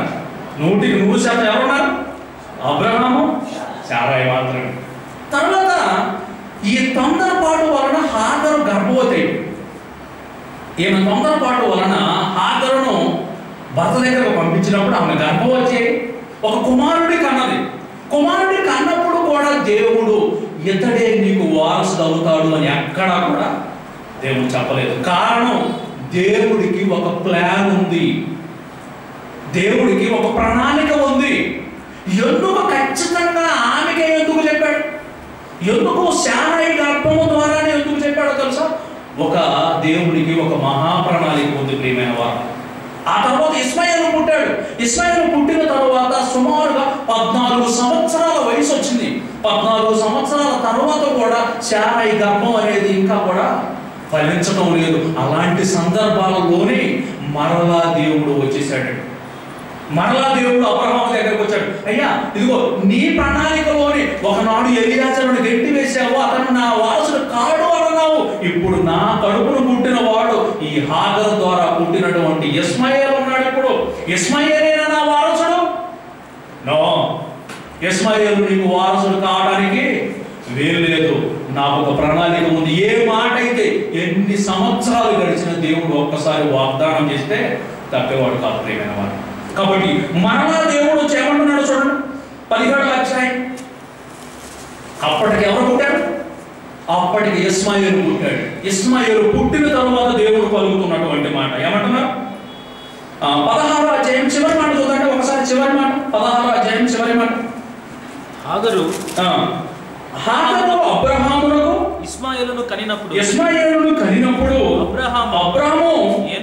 100% ఎవరున్నారు? అబ్రహాము, శారాయి మాత్రమే. తర్వాత ఈ తొందరపాటు వలన హాగరు గర్భవతి అయింది. ఈమె తొందరపాటు వలన హాగరును భర్త దగ్గరకు పంపించినప్పుడు ఆమె గర్భవతి అయి ఒక కుమారుడి కన్నది. కుమారుడి కన్నప్పుడు కూడా దేవుడు ఇతడే నీకు వారసుడు అవుతాడు అని ఎక్కడా కూడా దేవుడు చెప్పలేదు. కారణం, దేవుడికి ఒక ప్లాన్ ఉంది, దేవుడికి ఒక ప్రణాళిక ఉంది. ఎందుకు ఖచ్చితంగా ఆమెకే ఎందుకు చెప్పాడు? ఎందుకు శారాయి గర్భము ద్వారానే ఎందుకు చెప్పాడో తెలుసా? ఒక దేవుడికి ఒక మహాప్రణాళిక ఉంది ప్రియమైన వారు. ఆ తర్వాత ఇస్మాయిలు పుట్టాడు. ఇస్మాయిలు పుట్టిన తర్వాత సుమారుగా 14 సంవత్సరాల వయసు వచ్చింది. 14 సంవత్సరాల తర్వాత కూడా శారాయి గర్భం అనేది ఇంకా కూడా ఫలించడం లేదు. అలాంటి సందర్భాలలోనే మరలా దేవుడు వచ్చేసాడు. మరలా దేవుడు అబ్రహాము దగ్గరకు వచ్చాడు. అయ్యా, ఇదిగో నీ ప్రణాళికలోని ఒకనాడు ఎలియాజరుని గట్టి వేశావు, అతను నా వారసుడు కాడు అన్నావు. ఇప్పుడు నా కడుపును పుట్టిన వాడు ఈ హాగరు ద్వారా పుట్టినటువంటి ఇస్మాయిల్ ఉన్నాడు. ఇప్పుడు ఇస్మాయిలేనా నా వారసుడు? నో, ఇస్మాయిల్ నీకు వారసుడు కావడానికి వీలు లేదు. నాకు ఒక ప్రణాళిక ఉంది. ఏ మాట అయితే ఎన్ని సంవత్సరాలు గడిచిన దేవుడు ఒక్కసారి వాగ్దానం చేస్తే తప్పేవాడు కాదు ప్రియమైన వాడు. కాబట్టి మరలా దేవుడు చేయమంటున్నాడు చూడండి, 17వ అధ్యాయం. అప్పటికి ఎవరు పుట్టాడు? అప్పటికి ఇస్మాయిలు పుట్టాడు. ఇస్మాయిలు పుట్టిన తర్వాత దేవుడు పలుకుతున్నటువంటి మాట ఏమంటున్నారు? 16వ అధ్యాయం చివరి మాట చూడండి ఒకసారి. చివరి మాట, 16వ అధ్యాయం చివరి మాట. హాగరు అబ్రహామునకు ఇస్మాయిలును కనినప్పుడు అబ్రహాము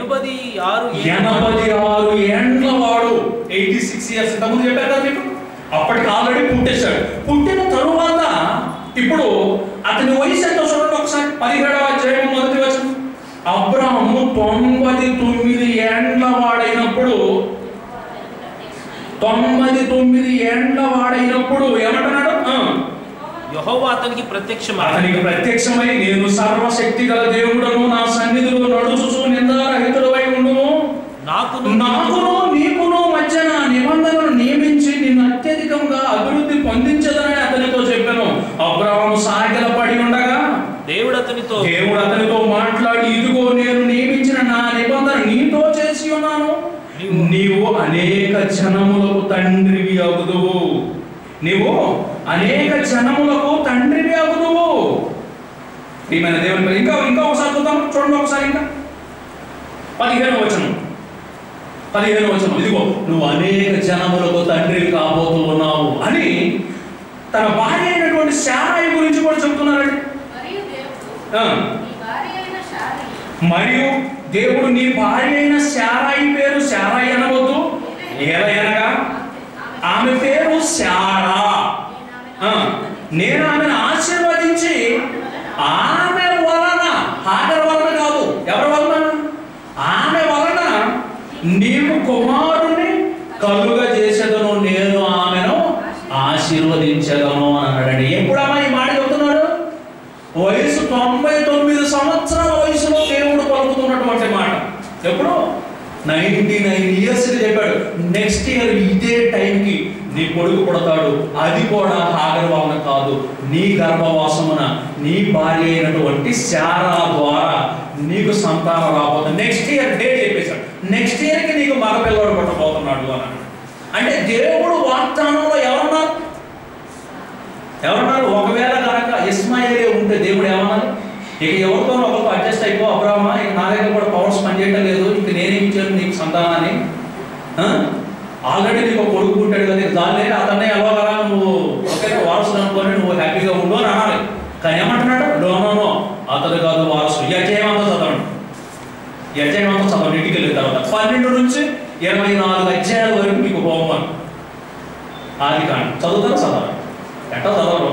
86 ఏండ్ల వాడు, 86 ఇయర్స్. ఇంతకుముందు చెప్పారు కదా మీకు. అప్పటికి ఆల్రెడీ పుట్టేశాడు. పుట్టిన తరువాత ఇప్పుడు అతని వయసు ఎంతో చూడండి ఒకసారి. 17వ అధ్యాయం మొదటి వచనం. అబ్రహాము 99 ఏండ్ల వాడైనప్పుడు, 99 ఏండ్ల వాడైనప్పుడు ఏమంటున్నాడు? యెహోవా అతనికి ప్రత్యక్షమై నేను సర్వశక్తి గల దేవుడను, నా సన్నిధిలో నడుచుచు నిందారహితుడవై ఉండును, నాకును నీకును మధ్య నా నిబంధనను నియమించి నిన్ను అత్యధికంగా అభివృద్ధి పొందించదని అతనితో చెప్పాను. అబ్రహాము సాగిలపడి ఉండగా దేవుడు అతనితో మాట్లాడి, ఇదిగో నేను నియమించిన నా నిబంధన నీతో చేసి ఉన్నాను. నీవు అనేక జనములకు తండ్రివి అగుదువు. నీవు అనేక జనములకు తండ్రివి అగుదువు. ప్రియమైన దేవుని ఇంకా ఒకసారి చూద్దాం చూడండి ఒకసారి. ఇంకా 15వ వచనం. ఇదిగో నువ్వు అనేక జనములకు తండ్రివి కాబోతూ ఉన్నావు అని తన భార్య అయినటువంటి శారాయి గురించి కూడా చెప్తున్నారండి. మరియు దేవుడు నీ భార్య అయిన శారాయి పేరు శారాయి అనవద్దు, ఏలయనగా ఆమె పేరు శారా. నేను ఆమెను ఆశీర్వదించి ఆమె వలన, హాగరు వలన కాదు, ఎవరి వలన? ఆమె వలన నీవు కుమారుని కలుగ చేసేదను, నేను ఆమెను ఆశీర్వదించదను అన్నాడండి. ఎప్పుడమ్మా ఈ మాట చెబుతున్నాడు? వయసు 99 సంవత్సరాల వయసులో దేవుడు పలుకుతున్నటువంటి మాట. ఎప్పుడు? 99 ఇయర్స్ చెప్పాడు. నెక్స్ట్ ఇయర్ ఇదే టైంకి నీ కొడుకు పుడతాడు. అది కూడా హాగరు వలన కాదు, నీ గర్భవాసమున నీ భార్య అయినటువంటి శారా ద్వారా నీకు సంతానం రాబోతుంది. నెక్స్ట్ ఇయర్ డేట్ చెప్పేశాడు. నెక్స్ట్ ఇయర్కి నీకు మగపిల్లవాడు పుట్టబోతున్నాడు అని. అంటే దేవుడు వాగ్దానంలో ఎవరున్నారు? ఒకవేళ కనుక ఇస్మాయిలే ఉంటే దేవుడు ఏమన్నారు? ఇక ఎవరితో ఒకరితో అడ్జస్ట్ అయిపో అబ్రహామా, ఇక నా దగ్గర కూడా పవర్స్ పనిచేయటం లేదు, ఇంక నేనేమి ఇచ్చాను నీకు సంతానాన్ని, ఆల్రెడీ నీకు కొడుకు పుట్టాడు కదా, దాన్ని అతన్నే ఎలాగలా నువ్వు ఒకే వారసుడు అనుకొని నువ్వు హ్యాపీగా ఉండు అని అనాలి. కానీ ఏమంటున్నాడు? నో, అతడు కాదు వారసుడు. యెజ్రెయేలు చదవండి, ఇంటికి వెళ్ళిన తర్వాత 12 నుంచి 24 అధ్యాయాల వరకు మీకు హోంవర్క్. ఆది కాండం చదవాలి. ఎట్లా చదవరు?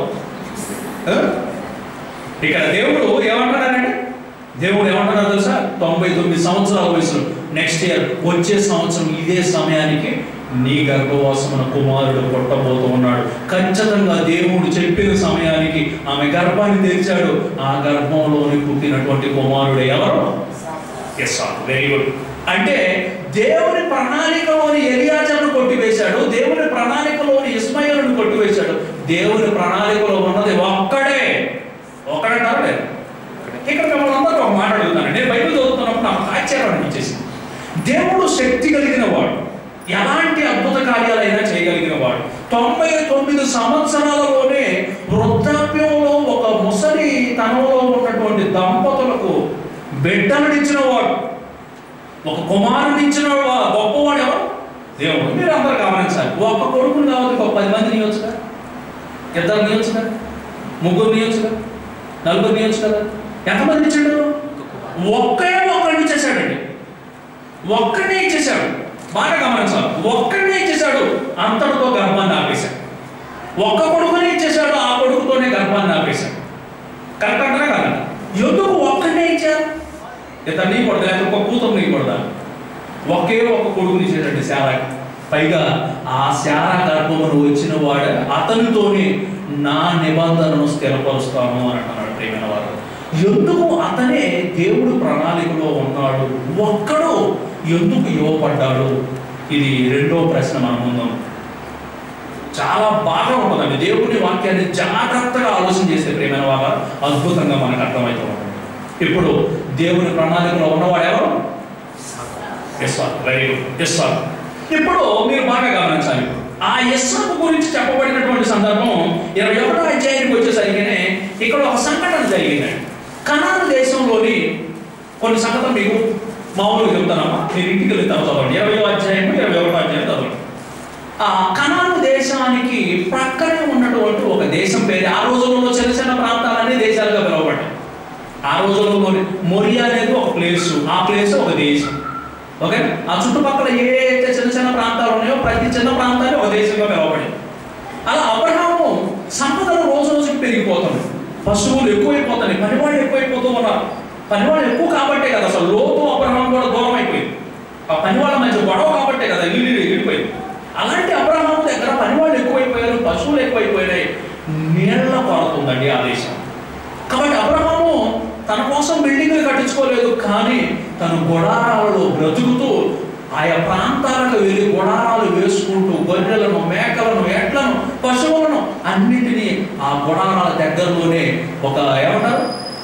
ఇక్కడ దేవుడు ఏమంటున్నాడంటే, తెలుసా? 99 సంవత్సరాల వయసులో నెక్స్ట్ ఇయర్ వచ్చే సంవత్సరం ఇదే సమయానికి నీ గర్భవాసమున కుమారుడు పుట్టబోతూ ఉన్నాడు. ఖచ్చితంగా దేవుడు చెప్పిన సమయానికి ఆమె గర్భాన్ని తెరిచాడు. ఆ గర్భంలోని పుట్టినటువంటి కుమారుడు ఎవరు? ఎస్సాకు. Very good. అంటే దేవుని ప్రణాళికలోని ఎలియాజరును కొట్టివేశాడు, దేవుని ప్రణాళికలోని ఇస్మాయిలును కొట్టివేశాడు. దేవుని ప్రణాళికలో ఉన్నది ఒక్కడంటారు లేదు. ఇక్కడ మిమ్మల్ని అందరూ ఒక మాట అడుగుతాను. నేను బైబిల్ చదువుతున్నప్పుడు నాకు ఆశ్చర్యం అనిపించేసింది. దేవుడు శక్తి కలిగిన వాడు, ఎలాంటి అద్భుత కార్యాలైనా చేయగలిగిన వాడు. 99 సంవత్సరాలలోనే వృద్ధాప్యంలో ఒక ముసలి తనంలో ఉన్నటువంటి దంపతులకు బిడ్డలనిచ్చిన వాడు, ఒక కుమారునిచ్చిన గొప్పవాడు ఎవరు? దేవుడు. మీరు అందరూ గమనించాలి. ఒక్క కొడుకుని కావాలి, ఒక 10 మంది నియొచ్చుగా, 2 నియొచ్చుగా, 3 నియొచ్చుగా, 4 నియొచ్చు కదా. ఎంతమంది ఇచ్చాడు? ఒక్కడిని ఇచ్చేసాడండి. ఒక్కడినే ఇచ్చేసాడు. బాగా గమనించాలి. ఒక్కడినే ఇచ్చేసాడు, అంతటితో గర్భాన్ని ఆపేశాడు. ఒక్క కొడుకునే ఇచ్చేసాడు, ఆ కొడుకుతోనే గర్భాన్ని ఆపేశాడు. కరెక్ట్ అంటారా కదా? ఎందుకు ఒక్కడినే ఇచ్చారు? ఇతను నీ కొడదా, ఒక కూతురు నీ కొడదా? ఒకే ఒక్క కొడుకుని ఇచ్చేసాడు శారాకి. పైగా ఆ శారా గర్భమును వచ్చిన వాడు అతనితోనే నా నిబంధనను స్థిరపరుస్తాను అని అంటున్నాడు. ప్రియమైన వారు, ఎందుకు అతనే దేవుడు ప్రణాళికలో ఉన్నాడు, ఒక్కడు ఎందుకు ఇవ్వబడ్డాడు? ఇది రెండో ప్రశ్న మన ముందు. చాలా బాగా ఉంటుందండి. దేవుని వాక్యాన్ని జాగ్రత్తగా ఆలోచన చేస్తే ప్రియమైన వారు అద్భుతంగా మనకు అర్థమవుతూ ఉంటుంది. ఇప్పుడు దేవుని ప్రణాళికలో ఉన్నవాడు ఎవరు? Very good. ఇప్పుడు మీరు బాగా గమనించాలి. ఆ ఇస్సాకు గురించి చెప్పబడినటువంటి సందర్భం 21వ అధ్యాయానికి వచ్చేసరికినే ఇక్కడ ఒక సంఘటన జరిగిందండి. కనాను దేశంలోని కొన్ని సంఘటనలు మీకు మామూలుగా చెప్తానమ్మా, మీరు ఇంటికి వెళ్ళి చదవండి. 20వ అధ్యాయం 21వ అధ్యాయం చదవండి. ఆ కనాను దేశానికి ప్రక్కనే ఉన్నటువంటి ఒక దేశం పేరు, ఆ రోజుల్లో చిన్న చిన్న ప్రాంతాలన్నీ దేశాలుగా పిలువబడ్డాయి. ఆ రోజుల్లో మొరియా అనేది ఒక ప్లేసు, ఆ ప్లేస్ ఒక దేశం. ఓకే, ఆ చుట్టుపక్కల ఏదైతే చిన్న చిన్న ప్రాంతాలు ఉన్నాయో ప్రతి చిన్న ప్రాంతాన్ని ఒక దేశంగా పిలువబడింది. అలా అబ్రహాము సంపదలు రోజు రోజుకి పెరిగిపోతుంది, పశువులు ఎక్కువైపోతున్నాయి, పనివాళ్ళు ఎక్కువైపోతూ ఉన్నారు. పనివాళ్ళు ఎక్కువ కాబట్టే కదా అసలు లోతు అబ్రహాం కూడా దూరం అయిపోయింది. ఆ పనివాళ్ళ మధ్య గొడవ కాబట్టే కదా ఇడిపోయింది. అలాంటి అబ్రహాము దగ్గర పనివాళ్ళు ఎక్కువైపోయారు, పశువులు ఎక్కువైపోయినాయి, నీళ్ల కొరతుందండి ఆ దేశం. కాబట్టి అబ్రహాము తన కోసం బిల్డింగ్లు కట్టించుకోలేదు, కానీ తను గుడారాలలో బ్రతుకుతూ ఆయా ప్రాంతాలకు వెళ్ళి గుడారాలు వేసుకుంటూ గొర్రెలను, మేకలను, ఎడ్లను, పశువులను అన్నింటినీ ఆ గుడారాల దగ్గరలోనే ఒక ఏమంటారు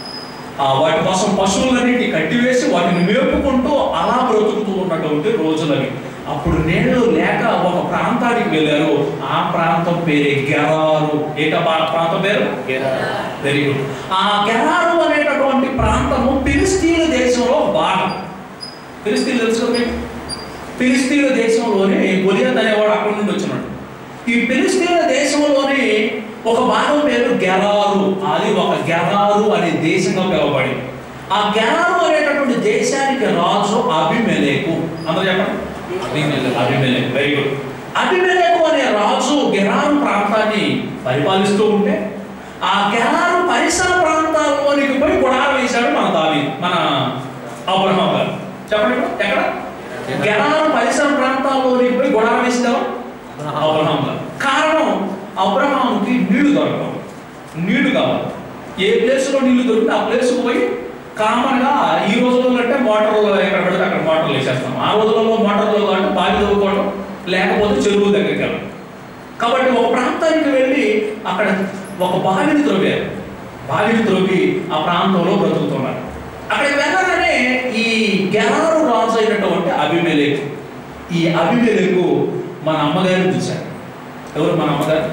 వాటి కోసం పశువులన్నింటినీ కట్టివేసి వాటిని మేపుకుంటూ అలా బ్రతుకుతూ ఉన్నటువంటి రోజులవి. అప్పుడు నీళ్లు లేక ఒక ప్రాంతానికి వెళ్ళారు. ఆ ప్రాంతం పేరే గెరారు. ప్రాంతం పేరు వెరీ గుడ్. ఆ గెరారు అనేటటువంటి ప్రాంతము ఫిలిస్తీన్ల దేశంలో భాగం. ఫిలిస్తీన్లు తెలుసు కదా మీకు? ఫిలిస్తీన్ల దేశంలోనే గొలియాత్ అనేవాడు అక్కడి నుండి వచ్చినాడు. ఈ ఫిలిస్తీన్ల దేశంలోని ఒక భాగం పేరు గెరారు. అది ఒక గెరారు అనే దేశంగా పిలువబడింది. ఆ గెరారు అనేటటువంటి దేశానికి రాజు అబీమెలెకు. అందరూ చెప్పండి, అబీమెలెకు. Very good. అబీమెలెకు అనే రాజు గెరారు ప్రాంతాన్ని పరిపాలిస్తూ ఉంటే ఆ గెరారు పరిసర ప్రాంతాల్లోనికి పోయి గుడారం వేశాడు మన అబ్రహాం గారు. చెప్పండి, ఎక్కడ? గెరారు పరిసర ప్రాంతాల్లోనికి పోయి గుడారం వేసాడు అబ్రహాం గారు. కారణం, అబ్రహాంకి నీళ్లు దొరకవు, నీళ్లు కావాలి. ఏ ప్లేస్లో నీళ్లు దొరికితే ఆ ప్లేస్కి పోయి కామన్గా ఈ రోజుల్లో అంటే మోటార్లు ఎక్కడ పెడితే అక్కడ మోటార్లు వేసేస్తాం. ఆ రోజులలో మోటార్లు అంటే బావి తవ్వుకోవడం, లేకపోతే చెరువు దగ్గరికి వెళ్ళడం. కాబట్టి ఒక ప్రాంతానికి వెళ్ళి అక్కడ ఒక బావిని త్రవ్వారు. బావిని త్రవ్వి ఆ ప్రాంతంలో బ్రతుకుతున్నారు. అక్కడికి వెళ్ళగానే ఈ గెరారు రాజు అయినటువంటి అబీమెలెకు, ఈ అబీమెలెకు మన అమ్మగారిని చూశారు. ఎవరు మన అమ్మగారు?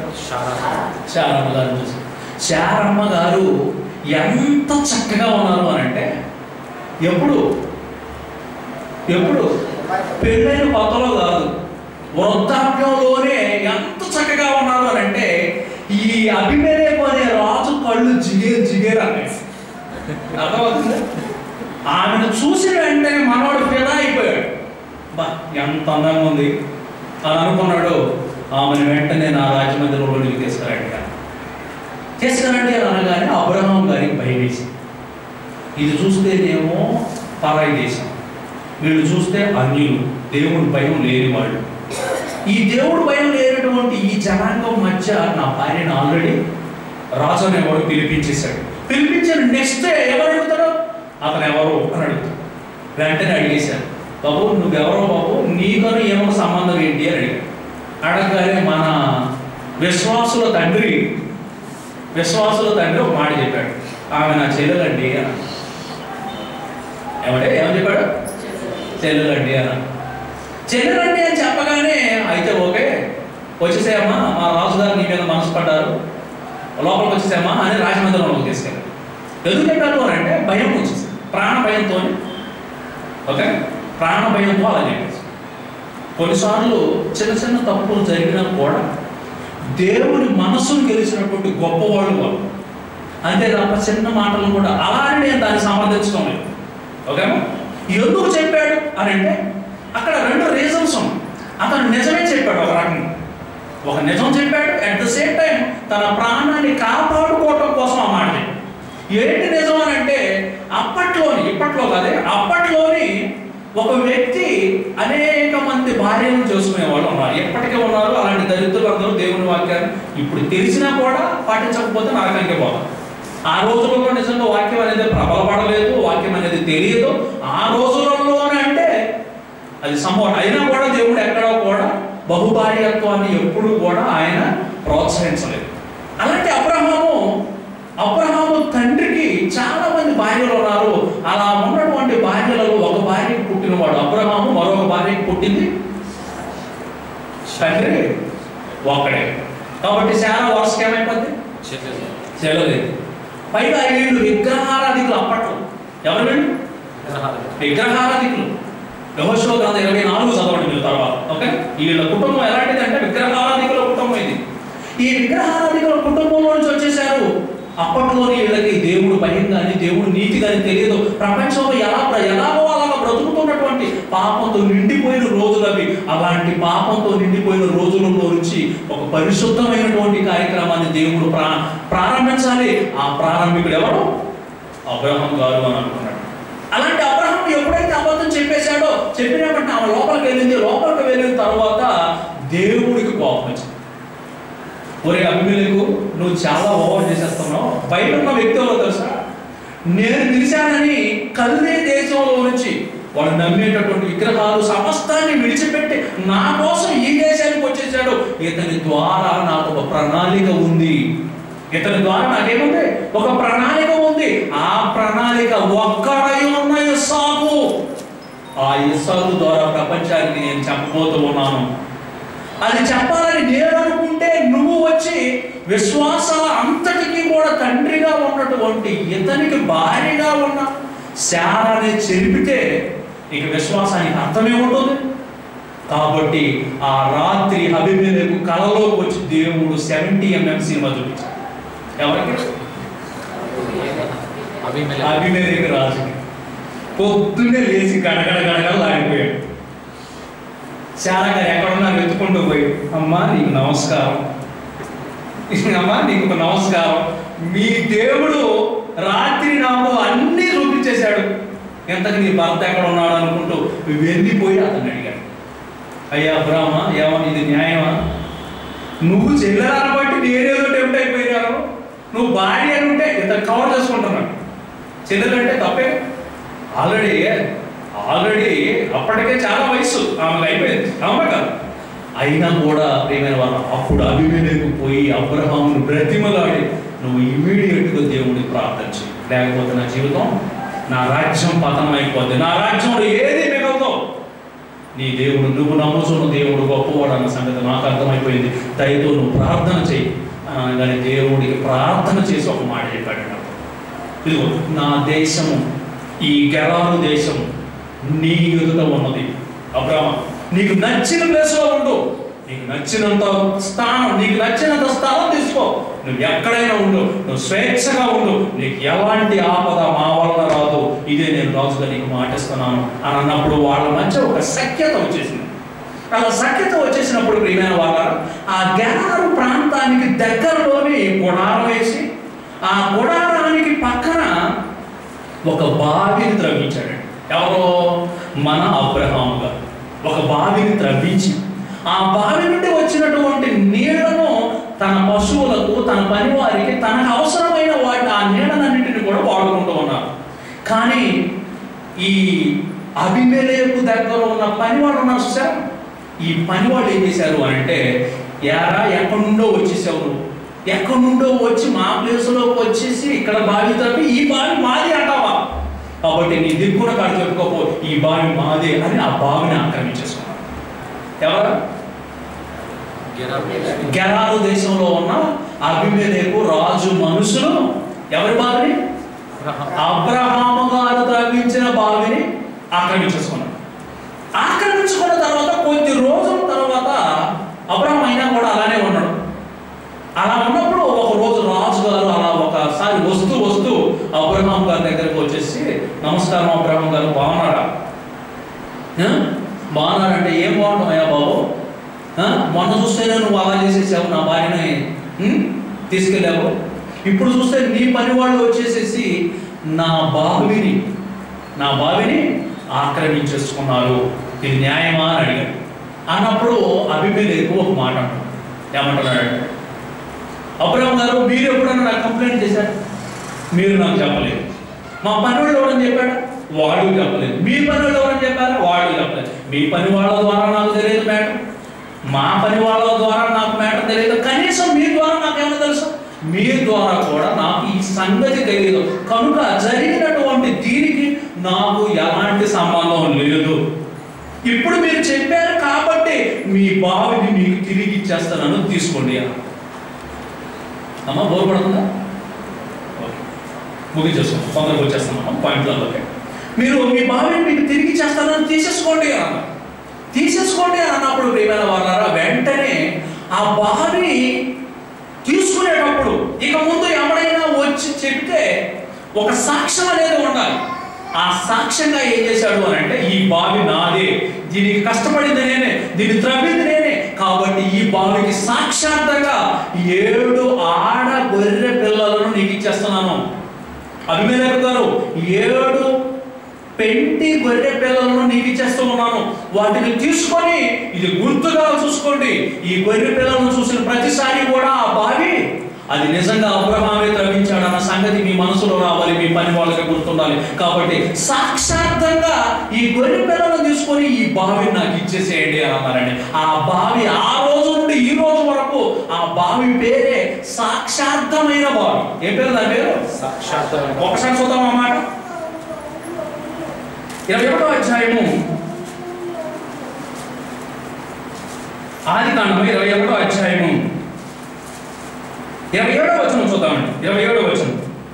శారమ్మ గారు చూశారు. శారమ్మ గారు ఎంత చక్కగా ఉన్నారు అని అంటే, ఎప్పుడు పెళ్ళైన కొత్తలో కాదు, వృద్ధాప్యంలోనే ఎంత చక్కగా ఉన్నారు అని అంటే, ఈ అబీమెలెకు అనే రాజు కళ్ళు జిగేరు అన్నాడు. అర్థమవుతుంది? ఆమెను చూసిన వెంటనే మనవాడు ఫిదా అయిపోయాడు. బా ఎంత అందంగా ఉంది అని అనుకున్నాడు. ఆమెను వెంటనే నా రాజమందిరంలోనికి తీసుకురండి అని అనగానే అబ్రహాం గారికి భయం వేసింది. ఇది చూస్తేనేమో పరాయి దేశం, వీళ్ళు చూస్తే అన్యులు, దేవుడి భయం లేని వాళ్ళు. ఈ దేవుడు భయం లేనటువంటి ఈ జనాంగం మధ్య నా భార్యను ఆల్రెడీ రాజు అనేవాడు పిలిపించేశాడు. పిలిపించిన నెక్స్ట్ ఎవరు అడుగుతాడు? అతను ఎవరు అని అడుగుతాడు. వెంటనే అడిగేశారు, బాబు నువ్వెవరో బాబు, నీకను ఏమో సంబంధం ఏంటి అని అడిగాడు. అడగగానే మన విశ్వాసుల తండ్రి ఒక మాట చెప్పాడు, ఆమె నా చెల్లెలండి అని. ఏమని చెప్పాడు? చెల్లెలండి చెల్లెలండి అని చెప్పగానే అయితే ఓకే వచ్చేసాయమ్మా, మా రాజుగారు నీ మీద మనసు పడ్డారు, లోపలికి వచ్చేసామా అని రాజమందిరంలోకి తీసుకెళ్ళారు. ఎందుకు చెప్పారు అని అంటే భయం వచ్చేసింది, ప్రాణ భయంతో. ఓకే, ప్రాణ భయంతో అలా చెప్పేసి. కొన్నిసార్లు చిన్న చిన్న తప్పులు జరిగినా కూడా దేవుని మనసును గెలిచినటువంటి గొప్పవాళ్ళు వాళ్ళు. అంతే తప్ప చిన్న మాటలు కూడా అలానే నేను దాన్ని సమర్థించడం లేదు. ఓకేమా? ఎందుకు చెప్పాడు అని అంటే అక్కడ 2 రీజన్స్ ఉన్నాయి. అతను నిజమే చెప్పాడు, ఒక రకంగా ఒక నిజం చెప్పాడు, అట్ ద సేమ్ టైం తన ప్రాణాన్ని కాపాడుకోవటం కోసం ఆ మాట. ఏంటి నిజం అని అంటే ఇప్పట్లో కాదే, అప్పట్లోని ఒక వ్యక్తి అనేక మంది భార్యలను చేసుకునే వాళ్ళు ఉన్నారు, ఎప్పటికీ ఉన్నారు. అలాంటి దరిద్రులు అందరూ దేవుని వాక్యాన్ని ఇప్పుడు తెలిసినా కూడా పాటించకపోతే నరకానికి పోతారు. ఆ రోజులలో నిజంగా వాక్యం అనేది ప్రబలపడలేదు, వాక్యం అనేది తెలియదు. ఆ రోజులలోనే అంటే అది సంభవం అయినా కూడా దేవుడు ఎక్కడో కూడా బహుభార్యత్వాన్ని ఎప్పుడు కూడా ఆయన ప్రోత్సహించలేదు. అలాంటి అబ్రహాము తండ్రికి చాలా మంది భార్యలు ఉన్నారు. అలా ఉన్నటువంటి భార్యలలో ఒక భార్యకు పుట్టినవాడు అబ్రహాము, మరొక భార్యకు పుట్టింది తండ్రి ఒక్కడే. కాబట్టి చాలా వరుసకి ఏమైపోద్ది? చెల్లలేదు. పైగా వీళ్ళు విగ్రహారాధికులు. అప్పట్లో ఎవరు వీళ్ళు? విగ్రహారాధికులు. యెహోషువ గ్రంథం 24 చదవండి మీరు తర్వాత. ఓకే, వీళ్ళ కుటుంబం ఎలాంటిది అంటే విగ్రహారాధికుల కుటుంబం ఇది. ఈ విగ్రహారాధికుల కుటుంబంలో నుంచి వచ్చేసారు. అప్పట్లోని వీళ్ళకి దేవుడు భయం కానీ దేవుడు నీతి కానీ తెలియదు. ప్రపంచంలో ఎలాగో అలాగా బ్రతుకుతున్నటువంటి పాపంతో నిండిపోయిన రోజులు అవి. అలాంటి పాపంతో నిండిపోయిన రోజులలో నుంచి ఒక పరిశుద్ధమైనటువంటి కార్యక్రమాన్ని దేవుడు ప్రారంభించాలి. ఆ ప్రారంభికుడు ఎవరు? అబ్రహాం గారు అని అనుకున్నాడు. అలాంటి అబ్రహాం ఎప్పుడైతే అబద్ధం చెప్పినప్పుడు ఆమె లోపలికి వెళ్ళిన తర్వాత దేవుడికి కోపం వచ్చింది. ఒరే అబీమెలెకు, నువ్వు చాలా ఓవర్ చేసేస్తున్నావు. బయట ఉన్న వ్యక్తి ఎవరో తెలుసా? నేను పిలిచానని కల్దీ దేశంలో నుంచి వాళ్ళు నమ్మేటటువంటి విగ్రహాలు సమస్తాన్ని విడిచిపెట్టి నా కోసం ఈ దేశానికి వచ్చేసాడు. ఇతని ద్వారా నాకు ఒక ప్రణాళిక ఉంది. ఇతని ద్వారా నాకేముంది? ఒక ప్రణాళిక ఉంది. ఆ ప్రణాళిక ఒక్కడై ఉన్న ఇస్సాకు. ఆ ఇస్సాకు ద్వారా ప్రపంచానికి నేను చెప్పబోతూ ఉన్నాను. అది చెప్పాలని నేను అనుకుంటే నువ్వు వచ్చి విశ్వాసాల అంతటికీ కూడా తండ్రిగా ఉన్నటువంటి ఇతనికి భార్యగా ఉన్న శారాన్ని చెరిపితే ఇక విశ్వాసానికి అర్థమే ఉంటుంది. కాబట్టి ఆ రాత్రి అబీమెలెకు కలలోకి వచ్చి దేవుడు 70 mm సినిమా చూపించాడు. ఎవరికి? అబీమెలెకు రాజుకి. పొద్దున్నే లేచి గడగడ ఆడిపోయాడు. శారా గారు ఎక్కడున్నా వెతుకుంటూ పోయి, అమ్మా నీకు నమస్కారం, అమ్మా నీకు ఒక నమస్కారం, మీ దేవుడు రాత్రి నాకు అన్నీ చూపించేశాడు, ఎంతకు నీ భర్త ఎక్కడ ఉన్నాడు అనుకుంటూ వెళ్ళిపోయి అతన్ని అడిగాడు. అయ్యా అబ్రాహ్మ, ఏమన్నా ఇది న్యాయమా? నువ్వు చెల్లెలను బట్టి నేనేదో టెంప్ట్ అయిపోయినాను, నువ్వు భార్య అని ఉంటే ఇంత కవర్ చేసుకుంటున్నాడు. చెల్లెలంటే తప్పే. ఆల్రెడీ అప్పటికే చాలా వయసు ఆమెకు అయిపోయింది, అవునా కాదు? అయినా కూడా ప్రియమైన వాళ్ళు అప్పుడు అబీమెలెకు పోయి అబ్రహామును బ్రతిమలాడి, నువ్వు ఇమ్మీడియట్గా దేవుడిని ప్రార్థించు, లేకపోతే నా జీవితం, నా రాజ్యం పతనం అయిపోద్ది, నా రాజ్యంలో ఏది మిగలదు. నీ దేవుడు, నువ్వు నమ్ముతున్న దేవుడు గొప్పవాడు అన్న సంగతి నాకు అర్థమైపోయింది, దయతో నువ్వు ప్రార్థన చేయి అనగానే దేవుడికి ప్రార్థన చేసి ఒక మాట చెప్పాడు. ఇదిగో నా దేశము, ఈ గెరారు దేశం నీ ఎదుట ఉన్నది. అబ్రాహ్మ, నీకు నచ్చిన ప్లేస్లో ఉండు, నీకు నచ్చినంత స్థానం తీసుకో, నువ్వు ఎక్కడైనా ఉండు, నువ్వు స్వేచ్ఛగా ఉండు, నీకు ఎలాంటి ఆపద మా వలన రాదు, ఇదే నేను రాజుగా నీకు మాటిస్తున్నాను అని అన్నప్పుడు వాళ్ళ మధ్య ఒక సఖ్యత వచ్చేసింది. అలా సఖ్యత వచ్చేసినప్పుడు ప్రియమైన వాళ్ళ ఆ గెరారు ప్రాంతానికి దగ్గరలోని గుడారం వేసి ఆ గుడారానికి పక్కన ఒక బావిని త్రవ్వించాడు. ఎవరో? మన అబ్రహాము గారు ఒక బావిని త్రవ్వించి ఆ బావి నుండి వచ్చినటువంటి నీళ్లను తన పశువులకు, తన పని వారికి, తనకు అవసరమైన వాటి ఆ నీళ్ళన్నింటినీ కూడా వాడుకుంటూ ఉన్నారు. కానీ ఈ అబీమెలెకు దగ్గర ఉన్న పనివాళ్ళు ఉన్నారు చూసారా, ఈ పనివాళ్ళు ఏం చేశారు అని అంటే, యారా ఎక్కడి నుండో వచ్చేసావు నువ్వు, ఎక్కడి నుండో వచ్చి మా ప్లేస్లోకి వచ్చేసి ఇక్కడ బావి తప్పి ఈ బావి మాది అంటావా, కాబట్టి నీ దిక్కున కాడు చెప్పుకోపో, ఈ బావి మాదే అని ఆ బావిని ఆక్రమించేసుకున్నాడు. ఎవరు? గెరారు దేశంలో ఉన్న అబీమెలెకు రాజు మనుషులు ఎవరి బావిని? అబ్రహాము గారు త్రవ్వించిన బావిని ఆక్రమించేసుకున్నాడు. ఆక్రమించుకున్న తర్వాత కొద్ది రోజుల తర్వాత అబ్రహాం అయినా కూడా అలానే ఉన్నాడు. అలా ఉన్నప్పుడు ఒక రోజు రాజు గారు అలా ఒకసారి వస్తూ అబ్రహాం గారి దగ్గరకు వచ్చేసి, నమస్కారం అబ్రహాం గారు, బాగున్నారా? బాగున్నారంటే, ఏం బాగుంటామయ్యా బాబు, మొన్న చూస్తేనే నువ్వు అలా చేసేసావు, నా భార్యని తీసుకెళ్ళావు, ఇప్పుడు చూస్తే నీ పని వాళ్ళు వచ్చేసేసి నా బావిని ఆక్రమించేసుకున్నారు, ఇది న్యాయమా అని అడిగాడు. అన్నప్పుడు అబీమెలెకు ఒక మాట అంటాడు. ఏమంటున్నాడు? అబ్రహాం గారు, మీరు ఎప్పుడన్నా నాకు కంప్లైంట్ చేశారు? మీరు నాకు చెప్పలేదు. మా పని వాళ్ళు ఎవరని చెప్పాడు? వాడు చెప్పలేదు. మీ పని వాళ్ళు ఎవరని చెప్పారు? వాడు చెప్పలేదు. మీ పని వాళ్ళ ద్వారా నాకు తెలియదు మ్యాటర్, మా పని వాళ్ళ ద్వారా నాకు మ్యాటర్ తెలియదు, కనీసం మీ ద్వారా నాకేమో తెలుసు, మీ ద్వారా కూడా నాకు ఈ సంగతి తెలియదు, కనుక జరిగినటువంటి దీనికి నాకు ఎలాంటి సంబంధం లేదు. ఇప్పుడు మీరు చెప్పారు కాబట్టి మీ బావిని మీకు తిరిగి ఇచ్చేస్తానని తీసుకోండి. అమ్మ బోర్ పడుతుందా? ముగించేస్తాం, తొందరగా వచ్చేస్తాం పాయింట్లలోకి. మీరు మీ బావిని మీకు తిరిగి ఇచ్చేస్తానని తీసేసుకోండి అని అన్నప్పుడు ప్రియమైన వారలారా, వెంటనే ఆ బావిని తీసుకునేటప్పుడు ఇక ముందు ఎవరైనా వచ్చి చెప్తే ఒక సాక్ష్యం అనేది ఉండాలి. ఆ సాక్ష్యంగా ఏం చేశాడు అని అంటే, ఈ బావి నాదే, దీనికి కష్టపడింది నేనే, దీన్ని త్రవ్వింది నేనే, కాబట్టి ఈ బావికి సాక్షాత్తంగా 7 ఆడ గొర్రె పిల్లలను నీకు ఇచ్చేస్తున్నాను. అబీమెలెకు గారు, 7 పెంటి గొర్రె పిల్లలను నీకు ఇచ్చేస్తూ ఉన్నాను, వాటిని తీసుకొని ఇది గుర్తుగా చూసుకోండి. ఈ గొర్రె పిల్లలను చూసిన ప్రతిసారి కూడా ఆ బావి అది నిజంగా అబ్రహామే త్రవ్వించాడన్న సంగతి మీ మనసులో రావాలి, మీ పని వాళ్ళకి గుర్తుండాలి. కాబట్టి సాక్షాత్తంగా ఈ గొర్రె పిల్లలను తీసుకొని ఈ బావిని నాకు ఇచ్చేసేయండి అని అన్నారండి. ఆ బావి ఆ రోజు నుండి ఈ రోజు వరకు ఆ బావి పేరే సాక్షార్థమైన బావి. ఏం పేరు దాని పేరు? సాక్షార్థమైన. ఒకసారి చూద్దాం అన్నమాట. 21వ అధ్యాయము, ఆదికాండము 21వ అధ్యాయము 27వ వచనం చూద్దామండి. 27వ వచనం.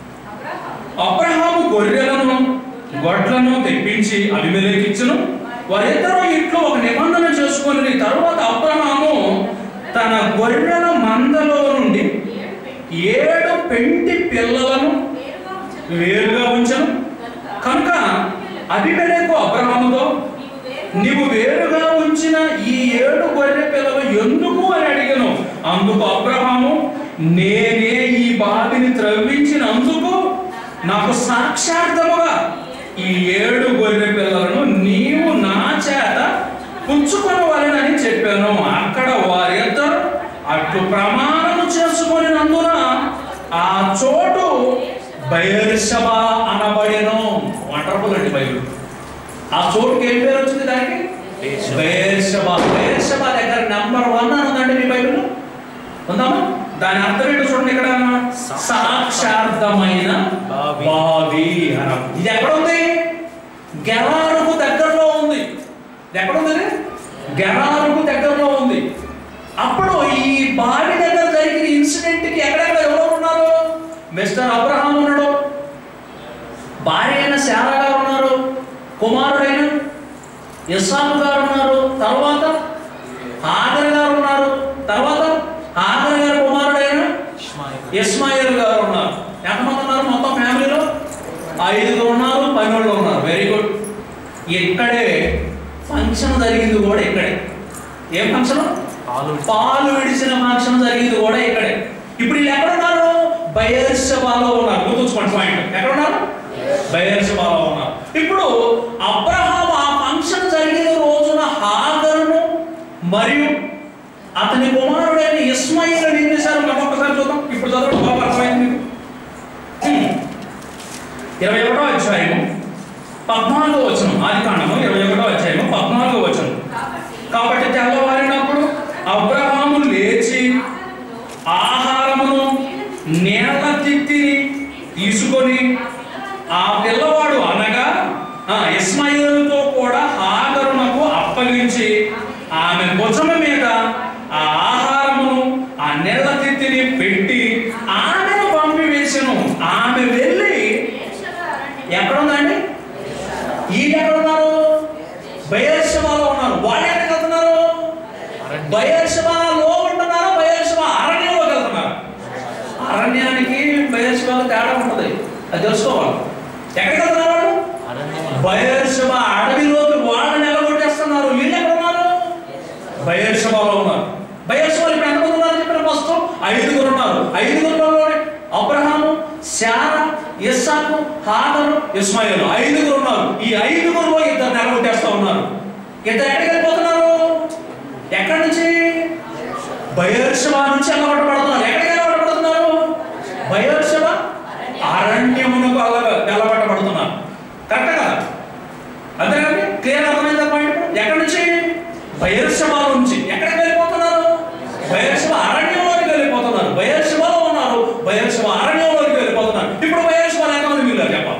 అబ్రహాము గొర్రెలను గొడ్లను తెప్పించి అబీమెలెకు ఇచ్చెను, వారిద్దరూ ఇంట్లో ఒక నిబంధన చేసుకొని తరువాత అబ్రహాము తన గొర్రెల మందలో నుండి 7 పెంటి పిల్లలను వేరుగా ఉంచెను. కనుక అబీమెలెకు అబ్రహాముతో, నీవు వేరుగా ఉంచిన ఈ 7 గొర్రె పిల్లలు ఎందుకు అని అడిగాను. అందుకు అబ్రహాము, నేనే ఈ బావిని త్రవ్వించినందుకు నాకు సాక్షార్థముగా ఈ 7 గొర్రె పిల్లలను నీవు నా చేత పుచ్చుకొనవలెనని చెప్పాను. అక్కడ వారిద్దరు అట్లు ప్రమాణము చేసుకొనినందున ఆ చోటు బెయేర్షెబా అనబడెను. వండర్ఫుల్ అండి బైబిల్. ఆ చోటుకి ఏం పేరు వచ్చింది? దానికి బెయేర్షెబా. బెయేర్షెబా దగ్గర నెంబర్ 1 అని ఉందండి మీ బైబిల్. ఉందామా? దాని అర్థం ఏంటో చూడండి. ఇక్కడ సాక్షార్థమైన బావి అని. ఇది ఎక్కడుంది? గెరారుకు దగ్గరలో ఉంది. ఎక్కడుంది? గెరారుకు దగ్గరలో ఉంది. అప్పుడు ఈ బావి దగ్గర జరిగిన ఇన్సిడెంట్ కి ఎక్కడెక్కడ ఎవరు ఉన్నారు? మిస్టర్ అబ్రహాం ఉన్నాడు, భార్య అయిన శారా గారు ఉన్నారు, కుమారుడైన ఇస్సాకు గారు ఉన్నారు, తర్వాత హాగర్ గారు ఉన్నారు, తర్వాత హాగర్ గారు కుమారుడైన ఇస్మాయిల్ గారు ఉన్నారు. ఎంతమంది ఉన్నారు మొత్తం ఫ్యామిలీలో? 5 ఉన్నారు, 12 ఉన్నారు. Very good. ఇక్కడే ఫంక్షన్ జరిగింది కూడా ఇక్కడే. ఏం ఫంక్షన్? పాలు విడిచిన ఫంక్షన్ జరిగింది కూడా ఇక్కడే. ఇప్పుడు వీళ్ళు ఎక్కడ ఉన్నారు? బెయేర్షెబాలో ఉన్నారు. గుర్తుంచుకోండి పాయింట్. ఎక్కడ ఉన్నారు? బెయేర్షెబాలో ఉన్నారు. ఇప్పుడు అబ్రహాం ఆ ఫంక్షన్ జరిగిన రోజున హాగరును మరియు అతని కుమారుడైన ఇస్మాయిల్ ఏం చేశారు? ఒక్కసారి చూద్దాం. ఇప్పుడు చదవడం బాగా అర్థమైంది మీకు. 21వ అధ్యాయము 14వ వచనం, ఆదికాండము 21వ అధ్యాయము 14వ వచనం. కాబట్టి తెల్లవారినప్పుడు అబ్రహాము లేచి ఆహారమును నేల తిత్తిని తీసుకొని ఆ పిల్లవాడు అనగా ఇస్మాయిలుతో కూడా హాగరునకు అప్పగించి ఆమె భుజము మీద ఆ ఆహారమును ఆ నేల తిత్తిని పెట్టి ఆమెను పంపివేసెను. ఆమె వెళ్ళి ఎక్కడుందండి? వీళ్ళు ఎక్కడున్నారు? బయర్షెబాలో ఉన్నారు. వాళ్ళు ఎక్కడికి వెళ్తున్నారు? బయర్షెబాలో ఉంటున్నారు. బయర్షెబా అరణ్యంలోకి వెళ్తున్నారు. అరణ్యానికి బయర్షెబాలో తేడా ఉంటుంది, అది తెలుసుకోవాలి. ఎక్కడికి వెళ్తున్నారు వాళ్ళు? బయర్షెబా అడవిలోకి వాళ్ళని ఎలగొట్టేస్తున్నారు. వీళ్ళు ఎక్కడ ఉన్నారు? బయర్షెబాలో ఉన్నారు. బయర్షెబాలో ఇప్పుడు ఎంతమంది ఉన్నారు చెప్పిన ప్రస్తుతం? 5 ఉన్నారు. 5 అబ్రహాము, శారా, ఇస్సాకు, హాగరు, ఇస్మాయిలు 5 ఉన్నారు. ఈ 5లో 2 నెలగొట్టేస్తా ఉన్నారు. 2 ఎక్కడికి వెళ్ళిపోతున్నారు? ఎక్కడి నుంచి? బయర్షెబా నుంచి ఎల్లగొట్టబడుతున్నారు. ఎక్కడికి ఎల్లగొట్టబడుతున్నారు? బయర్షెబా అరణ్యమునకు వెళ్ళబట్టబడుతున్నారు. కరెక్ట్ కదా? అంతేకాదు, క్లియర్ అర్థమైందా పాయింట్? ఎక్కడి నుంచి? బయర్షెబా నుంచి. ఎక్కడికి వెళ్ళిపోతున్నారు? బయర్షెబా అరణ్యంలోకి వెళ్ళిపోతున్నారు. బయర్షెబాలో ఉన్నారు, బయర్షెబా అరణ్యంలోకి వెళ్ళిపోతున్నారు. ఇప్పుడు బయర్షెబాలో ఎంతమంది మిగిలారు చెప్పాలి?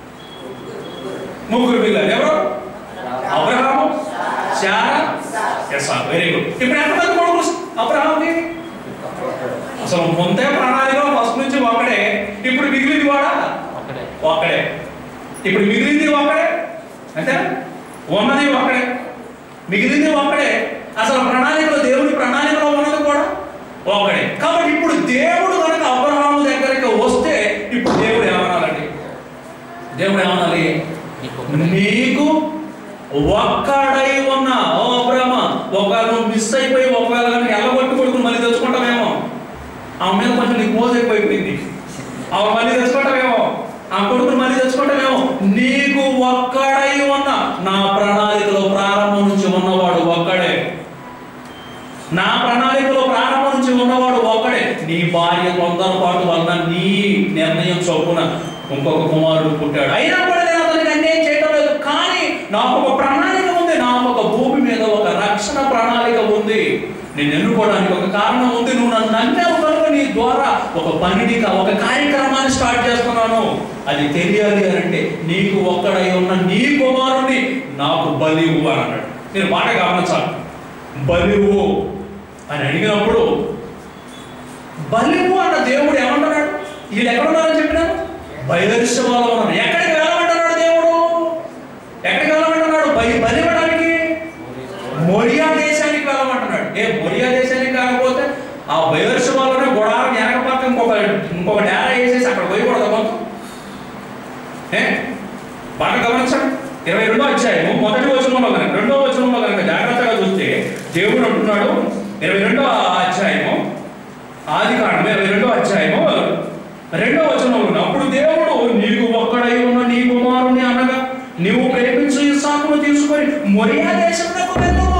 3 మిగిలారు. ఎవరు? Abraham, Sarah, Isaac. Very good. ఇప్పుడు ఎంతమంది కొడుకులు అబ్రహాంకి? అసలు ముందే ప్రణాళిక ఫస్ట్ నుంచి ఒకడే. ఇప్పుడు మిగిలింది కూడా ఒకడే. ఇప్పుడు మిగిలింది ఒకడే, అంటే ఉన్నది ఒకడే, మిగిలింది ఒకడే. అసలు ప్రణాళికలో, దేవుడి ప్రణాళికలో ఉన్నది కూడా ఒకడే. కాబట్టి ఇప్పుడు దేవుడు కనుక అబ్రహాము దగ్గరికి వస్తే ఇప్పుడు దేవుడు ఏమనాలండి? దేవుడు ఏమనాలి? నీకు ఒక్కడై ఉన్న ఓ అబ్రహ్మ, ఒకవేళ నువ్వు మిస్ అయిపోయి ఒకవేళ కనుక ఎల్లగొట్టు కొడుకుని మళ్ళీ తెచ్చుకుంటామేమో, ఆమె మీద కొంచెం నీకు మోజు ఎక్కువైపోయింది, ఆమె మళ్ళీ తెచ్చుకుంటామేమో, ఆ కొడుకుని మళ్ళీ తెచ్చుకుంటామేమో. నీకు ఒక్కడై ఉన్న, నా ప్రణాళికలో ప్రారంభం నుంచి ఉన్నవాడు ఒక్కడే. నా ప్రణాళికలో ప్రారంభం నుంచి ఉన్నవాడు ఒక్కడే. నీ భార్య తొందరపాటు వలన నీ నిర్ణయం చొప్పున ఇంకొక కుమారుడు పుట్టాడు. అయినా కూడా నేను అతనికి అన్యాయం చేయడం లేదు. కానీ నాకు ఒక ప్రణాళిక ఉంది. నాకు ఒక భూమి మీద ఒక రక్షణ ప్రణాళిక ఉంది. నేను ఎన్నుకోవడానికి ఒక కారణం ఉంది. నువ్వు నన్ను నమ్మావు కనుక నీ ద్వారా ఒక పనిని, ఒక కార్యక్రమాన్ని స్టార్ట్ చేస్తున్నాను. అది తెలియాలి అని అంటే నీకు ఒక్కడై ఉన్న నీ కుమారుణ్ణి నాకు బలివు అని అన్నాడు. నేను మాట గమనించాలి. బలివు అని అడిగినప్పుడు బలివు అన్న దేవుడు ఏమంటున్నాడు? వీళ్ళు ఎక్కడున్నారని చెప్పినారు? బయర్షెబాలో ఉన్నారు. ఎక్కడికి వెళ్ళమంటున్నాడు దేవుడు? ఎక్కడికి వెళ్ళమంటున్నాడు? బలివ్వడానికి మొరియా దేశానికి వెళ్ళమంటున్నాడు. మొరియా దేశానికి కాకపోతే ఆ బయర్షెబాలోనే గుడారం వెనక పక్క ఇంకొక డేరా వేసేసి అక్కడ పోయకూడదు మొత్తం. బాగా గమనించండి. 22వ అధ్యాయము 1వ వచనంలో కనుక 2వ వచనంలో కనుక జాగ్రత్తగా చూస్తే దేవుడు అంటున్నాడు, 22వ అధ్యాయము ఆదికాండం 22వ అధ్యాయము 2వ వచనంలో, అప్పుడు దేవుడు నీకు ఒక్కడై ఉన్న నీ కుమారుని అనగా నీవు ప్రేమించు ఇస్సాకును తీసుకొని మొరియా దేశంలోకి వెళ్ళము.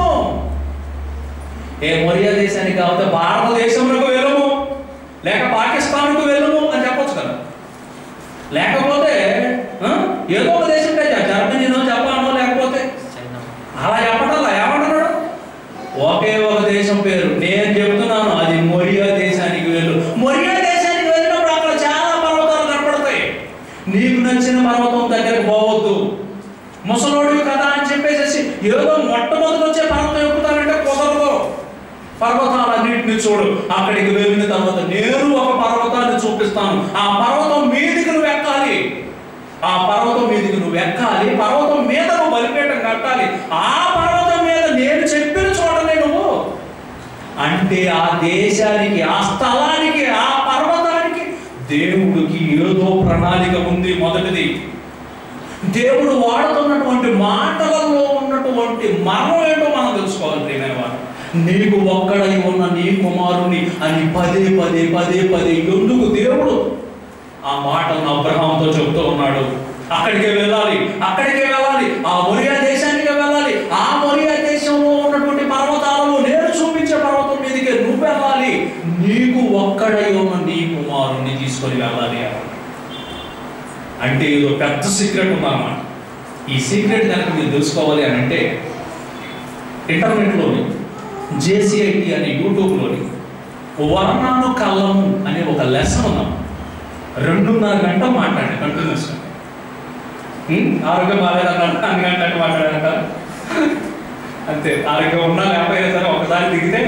మొరియా దేశానికి కాకపోతే భారతదేశంలోకి వెళ్ళము, లేక పాకిస్తాన్కు వెళ్ళము అని చెప్పొచ్చు కదా. లేకపోతే ఏదో ఒక దేశం పేరు, జర్మనీనో జపానో లేకపోతే అలా చెప్పటల్లా. ఏమంటున్నాడు? ఒకే ఒక దేశం పేరు నేను చెబుతున్నాను, అది మొరియా దేశానికి వెళ్ళు. మొరియా దేశానికి వెళ్ళినప్పుడు అక్కడ చాలా పర్వతాలు కనపడతాయి. నీకు నచ్చిన పర్వతం దగ్గరకు పోవద్దు. ముసలోడివి కదా అని చెప్పేసి ఏదో మొట్టమొదటి వచ్చే పర్వతం ఎక్కుతానంటే కుదరదు. పర్వతాలన్నింటినీ చూడు. అక్కడికి వెళ్ళిన తర్వాత నేను ఒక పర్వతాన్ని చూపిస్తాను. ఆ పర్వతం మీదికి నువ్వు ఎక్కాలి. ఆ పర్వతం మీదికి నువ్వు ఎక్కాలి. పర్వతం మీద నువ్వు బలిపీఠం కట్టాలి. ఆ పర్వతం మీద నేను చెప్పిన చోటనే నువ్వు అంటే ఆ దేశానికి, ఆ స్థలానికి, ఆ పర్వతానికి దేవుడికి ఏదో ప్రణాళిక ఉంది. మొదటిది, దేవుడు వాడుతున్నటువంటి మాటలలో ఉన్నటువంటి మర్మం ఏంటో మనం తెలుసుకోవాలి. ప్రియమైన వారు, నీకు ఒక్కడై ఉన్న నీ కుమారుని అని పదే పదే పదే పదే ఎందుకు దేవుడు ఆ మాటలను అబ్రహాముతో చెబుతూ ఉన్నాడు? అక్కడికే వెళ్ళాలి, అక్కడికే వెళ్ళాలి, ఆ మొరియా దేశానికి వెళ్ళాలి. ఆ మొరియా దేశంలో ఉన్నటువంటి పర్వతాలను నేను చూపించే పర్వతం మీదకే నువ్వు వెళ్ళాలి. నీకు ఒక్కడై ఉన్న నీ కుమారుని తీసుకొని వెళ్ళాలి అంటే ఏదో పెద్ద సీక్రెట్ ఉందన్నమాట. ఈ సీక్రెట్ కనుక మీరు తెలుసుకోవాలి అని అంటే ఇంటర్నెట్లోని జేసీఐటీ అనే యూట్యూబ్లోని వర్ణాను కళ్ళము అనే ఒక లెసన్ ఉన్నాం. 2.5 గంటలు మాట్లాడండి కంటిన్యూస్గా. ఆరోగ్యం బాగాలేదన్నట్టు 2 గంటలు మాట్లాడాక అంతే. ఆరోగ్యం ఉన్నా లేకపోయినా సరే ఒకసారి దిగితే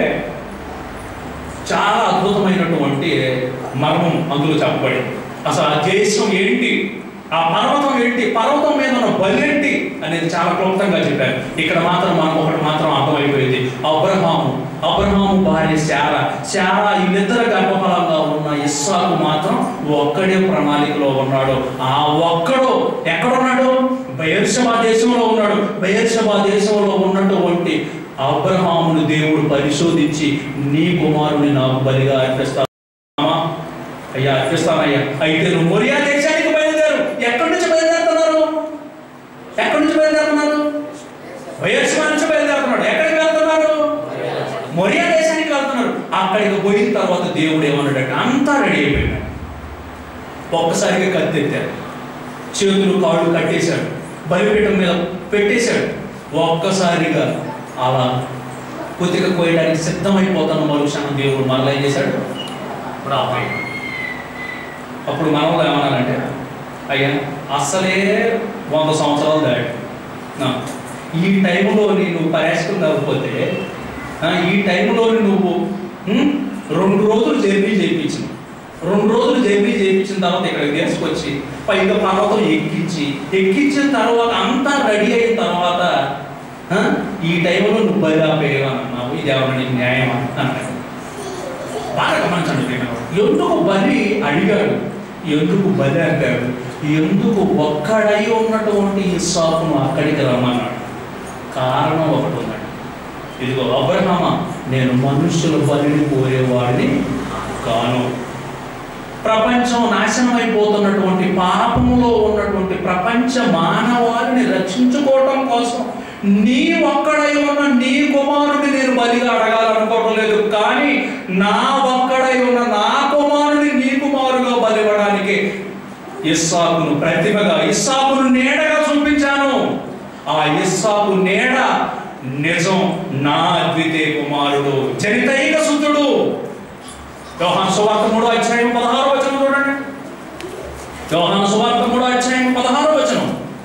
చాలా అద్భుతమైనటువంటి మర్మం అందులో చెప్పబడింది. అసలు ఆ దేశం ఏంటి, ఆ పర్వతం ఏంటి, పర్వతం మీద ఉన్న బలి ఏంటి అనేది చాలా క్లుప్తంగా చెప్పారు. ఇక్కడ మాత్రం మనకు ఒకటి మాత్రం అర్థమైపోయింది. అబ్రహాము భార్య శారా వీళ్ళిద్దరు గర్భఫలంగా ఉన్న ఇస్సాకు మాత్రం ఒక్కడే ప్రణాళికలో ఉన్నాడు. ఆ ఒక్కడు ఎక్కడున్నాడు? బెయేర్షెబా దేశంలో ఉన్నాడు. బెయేర్షెబా దేశంలో ఉన్నటువంటి అబ్రహామును దేవుడు పరిశోధించి నీ కుమారుని నాకు బలిగా అర్పిస్తాను అయ్యా, అర్పిస్తానయ్యా. అయితే నువ్వు మొరియా దేశానికి బయలుదేరు. ఎక్కడి నుంచి బయలుదేరుతున్నారు? బెయేర్షెబా నుంచి బయలుదేరుతున్నాడు. ఎక్కడికి వెళ్తున్నారు? మొరియా దేశానికి వెళ్తున్నారు. అక్కడికి పోయిన తర్వాత దేవుడు ఏమన్నాడంటే అంతా రెడీ అయిపోయాడు. ఒక్కసారిగా కత్తెత్తాడు, చేతులు కాళ్ళు కట్టేశాడు, బలిపీఠం మీద పెట్టేశాడు. ఒక్కసారిగా అలా కొద్దిగా కోయడానికి సిద్ధమైపోతాను మరుక్షణం దేవుడు మరలా ఏం చేశాడు? రాపోయాడు. అప్పుడు మనలో ఏమన్నానంటే అయ్యా అసలే 100 సంవత్సరాలు దాటి ఈ టైంలో నువ్వు పర్యాటకం కాకపోతే ఈ టైంలో నువ్వు 2 రోజులు జర్నీ చేయించిన 2 రోజులు జర్నీ చేయించిన తర్వాత ఇక్కడికి తీసుకొచ్చి పైగా పర్వతం ఎక్కించిన తర్వాత అంతా రెడీ అయిన తర్వాత ఈ టైంలో నువ్వు బలి ఆపేయమన్నావు. ఇది ఏమన్నా నీకు న్యాయం అన్నాడు. బాగా గమనించండి. ఎందుకు బలి అడిగాడు, ఎందుకు బలి ఆపాడు, ఎందుకు ఒక్కడై ఉన్నటువంటి ఇస్సాకును అక్కడికి రమ్మన్నాడు? కారణం ఒకటి ఉన్నాడు. ఇదిగో అబ్రహామా, నేను మనుష్యుల బలిని కోరేవాడిని కాను. ప్రపంచం నాశనం అయిపోతున్నటువంటి పాపములో ఉన్నటువంటి ప్రపంచ మానవాళిని రక్షించుకోవటం కోసం నీ ఒక్కడై ఉన్న నీ కుమారుడిని నేను బలిగా అడగాలనుకోవటం లేదు. కానీ నా ఒక్కడై ఉన్న నా కుమారుడిని నీ కుమారుగా బలివ్వడానికి ఇస్సాకును ప్రతిభగా, ఇస్సాకును నీడగా చూపించాను. ఆ ఇస్సాకు నీడ నిజం నా అద్వితీయ కుమారుడు, జనితైక శుద్ధుడు. యోహాను సువార్త 3వ అధ్యాయం 16వ వచనం చూడండి. యోహాను సువార్త 3వ అధ్యాయం 16వ వచనం.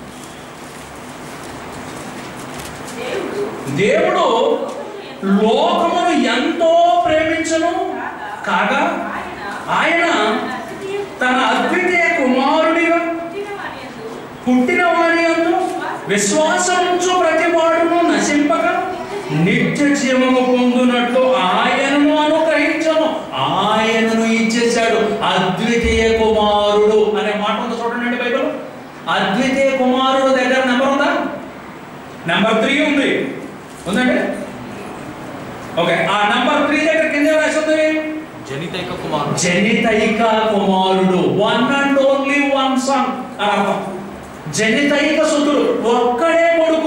దేవుడు లోకమును ఎంతో ప్రేమించును కాగా ఆయన తన అద్వితీయ కుమారుడిగా పుట్టిన వారి యందు విశ్వాసముంచు ప్రతి వాడును నశింపక నిత్య జీవము పొందునట్లు ఆయనను అనుగ్రహించను. ఆయనను ఇచ్చేశాడు. అద్వితీయ కుమారుడు అనే మాట ఉంది చూడండి బైబిల్. అద్వితీయ కుమారుడు దగ్గర నెంబర్ ఉందా? నెంబర్ 3 ఉంది. ఉందండి. ఓకే, ఆ నెంబర్ 3 దగ్గర కింద రాసి ఉంది జనితైక కుమారుడు. జనితైక కుమారుడు, one and only one son అర్థం. జనితైక సుతుడు, ఒక్కడే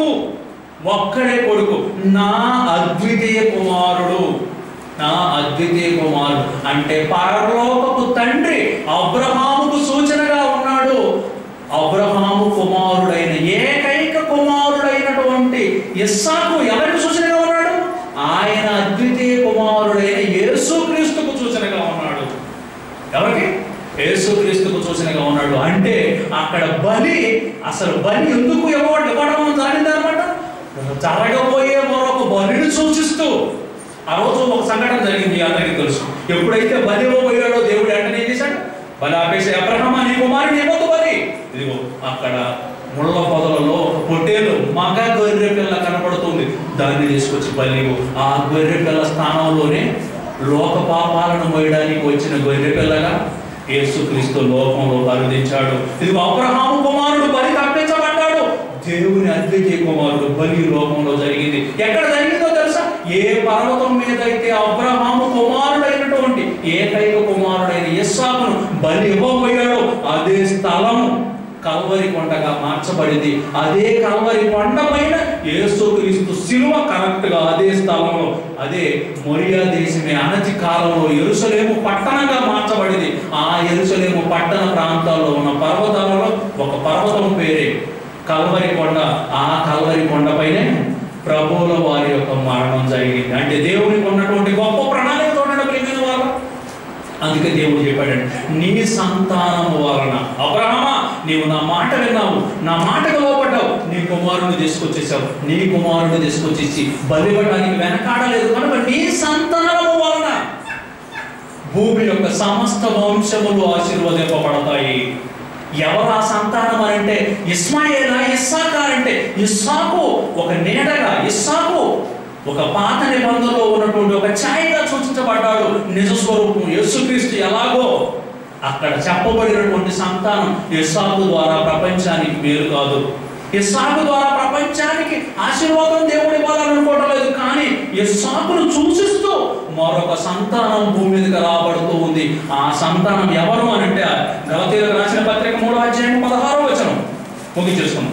కొడుకు, నా అద్వితీయ కుమారుడు. నా అద్వితీయ కుమారుడు అంటే పరలోకపు తండ్రి అబ్రహాముకు సూచనగా ఉన్నాడు. అబ్రహాము కుమారుడైన ఏకైక కుమారుడైనటువంటి ఇస్సాకు ఎవరికి సూచనగా ఉన్నాడు? ఆయన అద్వితీయ కుమారుడైన యేసుక్రీస్తుకు సూచనగా ఉన్నాడు. ఎవరికి? యేసుక్రీస్తుకు సూచనగా ఉన్నాడు. అంటే అక్కడ బలి, అసలు బలి ఎందుకు ఇవ్వడం జరిగిందనమాట? జరగబోయే మరొక బలిని సూచిస్తూ. ఆ రోజు ఒక సంఘటన జరిగింది, అందరికీ తెలుసు. ఎప్పుడైతే బలి ఇవ్వబోయాడో దేవుడు వెంటనే ఏం చేశాడు? బలి ఆపేసి అబ్రహామా నీ కుమారుని ఇవ్వద్దు బలి. ఇదిగో అక్కడ ముళ్ళ పొదలలో పొట్టేలు మగ గొర్రె పిల్ల కనపడుతుంది. దాన్ని తీసుకొచ్చి బలి. ఆ గొర్రె పిల్ల స్థానంలోనే లోక పాపాలను మోయడానికి వచ్చిన గొర్రె పిల్లగా యేసుక్రీస్తు లోకంలో బలిదించాడు. ఇదిగో అబ్రహాము కుమారుడు బలి తప్పించబడ్డాడు. దేవుని అద్వితీయ కుమారుడు బలి లోకంలో జరిగింది. ఎక్కడ జరిగిందో తెలుసా? ఏ పర్వతం మీద అయితే అబ్రహాము కుమారుడైనటువంటి ఏకైక కుమారుడైన ఇస్సాకును బలి ఇవ్వబోయాడో అదే స్థలం కల్వరి కొండగా మార్చబడింది. అదే కల్వరి కొండ పైన యేసుక్రీస్తు శిలువ కరెక్ట్ గా అదే స్థలంలో, అదే మొరియా దేశమే అనతి కాలంలో యెరూషలేము పట్టణంగా మార్చబడింది. ఆ యెరూషలేము పట్టణ ప్రాంతాల్లో ఉన్న పర్వతాలలో ఒక పర్వతం పేరే కల్వరి కొండ, ఆ కల్వరి కొండపైనే ప్రభువుల వారి యొక్క మరణం జరిగింది. అంటే దేవునికి ఉన్నటువంటి గొప్ప ప్రణాళిక చూడండి ప్రియమైన వారు. అందుకే దేవుడు చెప్పాడండి, నీ సంతానము వలన అబ్రహామా నీవు నా మాట విన్నావు, నా మాటకు లోపడ్డావు, నీ కుమారుని తీసుకొచ్చేసావు, నీ కుమారుని తీసుకొచ్చేసి బలివ్వడానికి వెనకాడలేదు కనుక నీ సంతానము వలన భూమి యొక్క సమస్త వంశములు ఆశీర్వదింపబడతాయి. ఎవరు ఆ సంతానం అని అంటే ఇస్మాయేలా, ఇస్సాకా అంటే ఇస్సాకు ఒక నీడగా, ఇస్సాకు ఒక పాత నిబంధనలో ఉన్నటువంటి ఒక ఛాయగా సూచించబడ్డాడు. నిజ స్వరూపం యేసుక్రీస్తు ఎలాగో అక్కడ చెప్పబడినటువంటి సంతానం ఇస్సాకు ద్వారా ప్రపంచానికి మేలు కాదు, ఇస్సాకు ద్వారా ప్రపంచానికి ఆశీర్వాదం దేవుడు ఇవ్వాలని అనుకోవడం లేదు. కానీ ఇస్సాకును సూచిస్తూ మరొక సంతానం భూమి మీదకి రాబడుతూ ఉంది. ఆ సంతానం ఎవరు అని అంటే గలతీయులకు రాసిన పత్రిక 3వ అధ్యాయం 16వ వచనం ముగించేసుకున్నాం.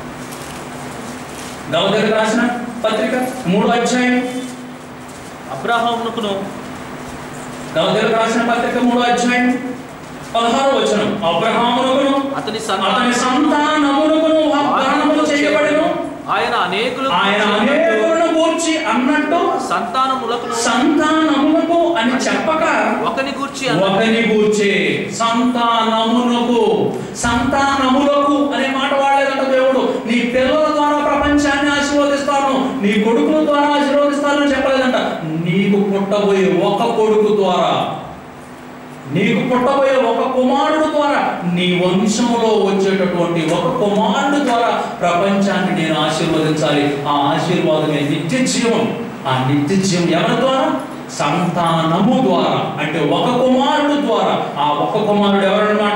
గలతీయులకు రాసిన పత్రిక 3వ అధ్యాయం అబ్రహామునకును గలతీయులకు రాసిన పత్రిక 3వ అధ్యాయం 16వ వచనం అబ్రహామునకును అతని సంతానమునకును వాగ్దానములు చేయబడెను. ఆయన అనేకులను గూర్చి అన్నట్టు సంతానములకు అని చెప్పక ఒకని గూర్చి సంతానములకు అనే మాట వాడలేదంట దేవుడు. నీ పిల్లల ద్వారా ప్రపంచాన్ని ఆశీర్వదిస్తాను, నీ కొడుకుల ద్వారా ఆశీర్వదిస్తాను అని చెప్పలేదంట. నీకు పుట్టబోయే ఒక కొడుకు ద్వారా, నీకు పుట్టబోయే ఒక కుమారుడు ద్వారా, నీ వంశంలో వచ్చేటటువంటి ఒక కుమారుడు ద్వారా ప్రపంచాన్ని నేను ఆశీర్వదించాలి. ఆ ఆశీర్వాదమే నిత్య జీవం. ఆ నిత్య జీవం ఎవరి ద్వారా? సంతానము ద్వారా. అంటే ఒక కుమారుడు ద్వారా. ఆ ఒక కుమారుడు ఎవరన్నమాట?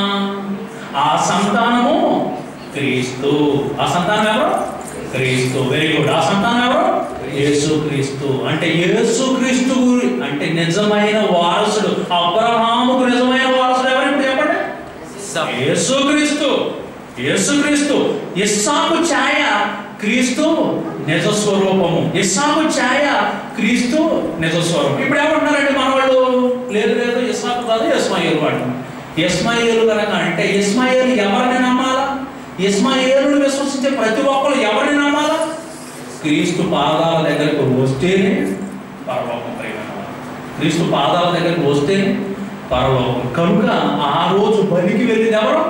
ఆ సంతానము క్రీస్తు. ఆ సంతానం ఎవరు? క్రీస్తు. Very good. ఆ సంతానం ఎవరు? యేసుక్రీస్తు. అంటే యేసుక్రీస్తు అంటే నిజమైన వారసుడు. అబ్రహాముకు నిజమైన వారసుడు ఎవరు ఇప్పుడు చెప్పండి? యేసుక్రీస్తు. యేసుక్రీస్తు. ఇస్సాకు ఛాయ, క్రీస్తు నిజ స్వరూపము. ఇస్సాకు ఛాయ, క్రీస్తు నిజ స్వరూపం. ఇప్పుడు ఏమంటున్నారండి మన వాళ్ళు? లేదు లేదు, ఇస్సాకు కాదు, ఇస్మాయేలు వాడు. ఇస్మాయేలు కనుక అంటే ఇస్మాయేలు ఎవరిని నమ్మాలా? ఇస్మాయేలును విశ్వసించే ప్రతి ఒక్కరు ఎవరిని నమ్మాలా? క్రీస్తు పాదాల దగ్గరకు వస్తేనే పరలోకం. క్రీస్తు పాదాల దగ్గరకు వస్తేనే పరలోకం. కనుక ఆ రోజు బలికి వెళ్ళింది ఎవరు?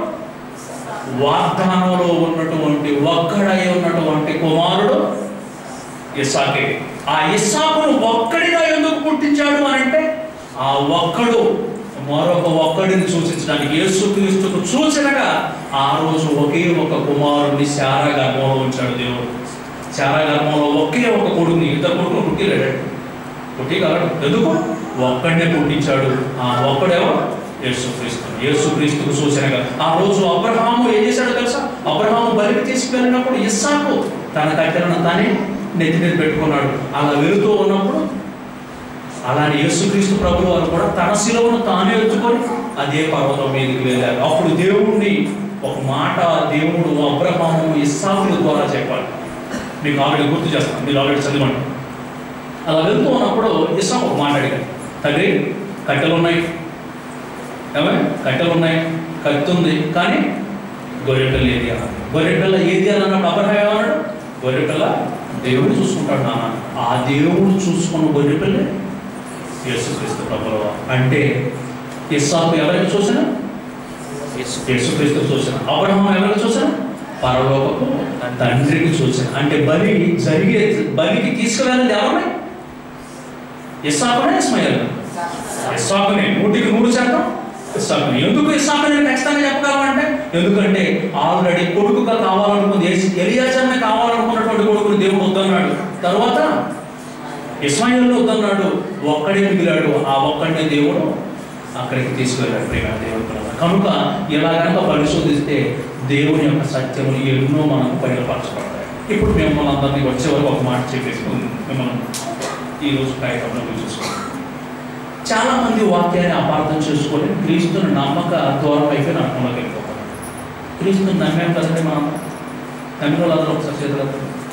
వాగ్దానంలో ఉన్నటువంటి ఒక్కడై ఉన్నటువంటి కుమారుడు ఇస్సాకే. ఆ ఇస్సాకును ఒక్కడిగా ఎందుకు పుట్టించాడు అని అంటే ఆ ఒక్కడు మరొక ఒక్కడిని సూచించడానికి, యేసుక్రీస్తుకు సూచనగా ఆ రోజు ఒకే ఒక కుమారుడిని శారా గర్భంలో ఉంచాడు దేవుడు. శారా గర్భంలో ఒకే ఒక కొడుకుని, ఇద్దరు కొడుకును పుట్టిగలడు. ఎందుకు? ఒక్కడినే పుట్టించాడు. ఆ ఒక్కడేమో యేసుక్రీస్తు. యేసుక్రీస్తుకు సూచనగా ఆ రోజు అబ్రహాము ఏం చేశాడో తెలుసా? అబ్రహాము బలికి తీసుకువెళ్ళినప్పుడు ఇస్సాకు తన కట్టెలను తానే నెత్తి మీద పెట్టుకున్నాడు. అలా వెళుతూ ఉన్నప్పుడు అలానే యేసుక్రీస్తు ప్రభువు వారు కూడా తన శిలువను తానే ఎత్తుకొని అదే పర్వతం మీదకి వెళ్ళారు. అప్పుడు దేవుణ్ణి ఒక మాట దేవుడు అబ్రహాము ఇస్సాకుల ద్వారా చెప్పాలి. మీకు ఆల్రెడీ గుర్తు చేస్తాను, మీరు ఆల్రెడీ చదివండి. అలా వెళ్తూ ఉన్నప్పుడు ఇస్సాకు ఒక మాట అడిగాడు, తండ్రి కట్టెలు ఉన్నాయి, కట్టెలు ఉన్నాయి, కత్తి ఉంది, కానీ గొర్రెపిల్ల ఏది అన్నాడు. గొర్రెపిల్ల ఏది అని అన్నప్పుడు అబ్రహాము ఏమన్నాడు? గొర్రెపిల్ల దేవుడు చూసుకుంటాడు నాన్న. ఆ దేవుడు చూసుకున్న గొర్రెపిల్ల యేసుక్రీస్తు ప్రభువు. అంటే ఇస్సాకు ఎవరికి చూసినా? యేసుక్రీస్తు చూసిన. అబ్రహాము ఎవరికి చూసినా? పరలోకపు తండ్రికి చూసిన. అంటే బలికి తీసుకువెళ్ళింది ఎవరిని? ఇస్సాకునే, ఇస్మాయేలు? ఇస్సాకునే. 100% ఇస్సాకునే. ఎందుకు ఇస్సాకునే ఖచ్చితంగా చెప్పగలమంటే, ఎందుకంటే ఆల్రెడీ కొడుకుగా కావాలనుకుంది ఎలియాజర్ని కావాలనుకున్నటువంటి కొడుకుని దేవుడు వద్దన్నాడు. తర్వాత ఇస్మాయేలు వద్దన్నాడు. ఒక్కడే మిగిలాడు. ఆ ఒక్కడిని దేవుడు అక్కడికి తీసుకువెళ్ళాడు. ప్రేమ దేవుడు కనుక ఇలా కనుక పరిశోధిస్తే దేవుని యొక్క సత్యములు ఎన్నో మనకు బయలుపరచబడతాయి. ఇప్పుడు మిమ్మల్ని అందరినీ వచ్చే వరకు ఒక మాట చెప్పేసుకుంది మిమ్మల్ని ఈరోజు కార్యక్రమంలో చూసుకోండి. చాలామంది వాక్యాన్ని అపార్థం చేసుకొని క్రీస్తుని నమ్మక దూరం అయిపోయి నమ్మకంలోకి వెళ్ళిపోతారు. క్రీస్తుని నమ్మేం కదండి మనం. నమ్మిన వాళ్ళందరూ ఒకసారి చేతులు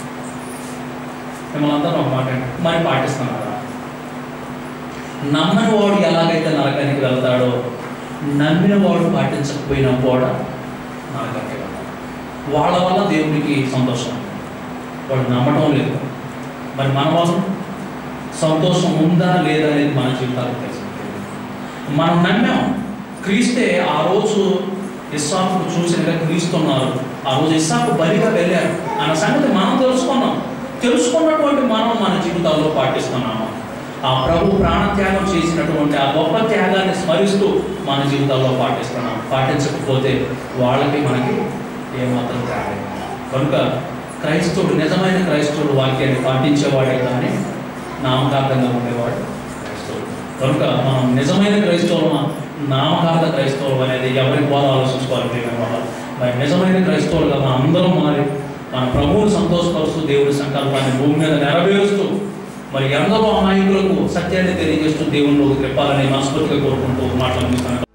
మిమ్మల్ని అందరూ ఒక మాట మరి పాటిస్తున్నాం కదా. నమ్మని వాడు ఎలాగైతే నరకానికి వెళ్తాడో, నమ్మిన వాడు పాటించకపోయినా కూడా నరకానికి వెళ్తాడు. వాళ్ళ వల్ల దేవుడికి సంతోషం, వాళ్ళు నమ్మటం లేదు. మరి మన వల్ల సంతోషం ఉందా లేదా అనేది మన జీవితాలకు తెలుసు. మనం నమ్మాం క్రీస్తే. ఆ రోజు ఇస్సాకు చూసినగా క్రీస్తున్నారు, ఆ రోజు ఇస్సాకు బలిగా వెళ్ళారు అన్న సంగతి మనం తెలుసుకున్నటువంటి మనం మన జీవితాల్లో పాటిస్తున్నాము. ఆ ప్రభు ప్రాణత్యాగం చేసినటువంటి ఆ గొప్ప త్యాగాన్ని స్మరిస్తూ మన జీవితాల్లో పాటిస్తున్నాం. పాటించకపోతే వాళ్ళకి మనకి ఏమాత్రం తేడా. కనుక క్రైస్తవుడు, నిజమైన క్రైస్తవుడు వాక్యాన్ని పాటించేవాడే కానీ నామకార్థంగా ఉండేవాడు క్రైస్తవుడు. కనుక మనం నిజమైన క్రైస్తవులు, నామకార్థ క్రైస్తవులు అనేది ఎవరికి పోలో ఆలోచించుకోవాలి. మరి నిజమైన క్రైస్తవులుగా మనం అందరం మారి మన ప్రభువుని సంతోషపరుస్తూ దేవుడి సంకల్పాన్ని భూమి మీద నెరవేరుస్తూ మరి ఎందరో అమాయకులకు సత్యాన్ని తెలియజేస్తూ దేవునిలోకి త్రిప్పాలని మనస్ఫూర్తిగా కోరుకుంటూ మాట్లాడుతున్నాను.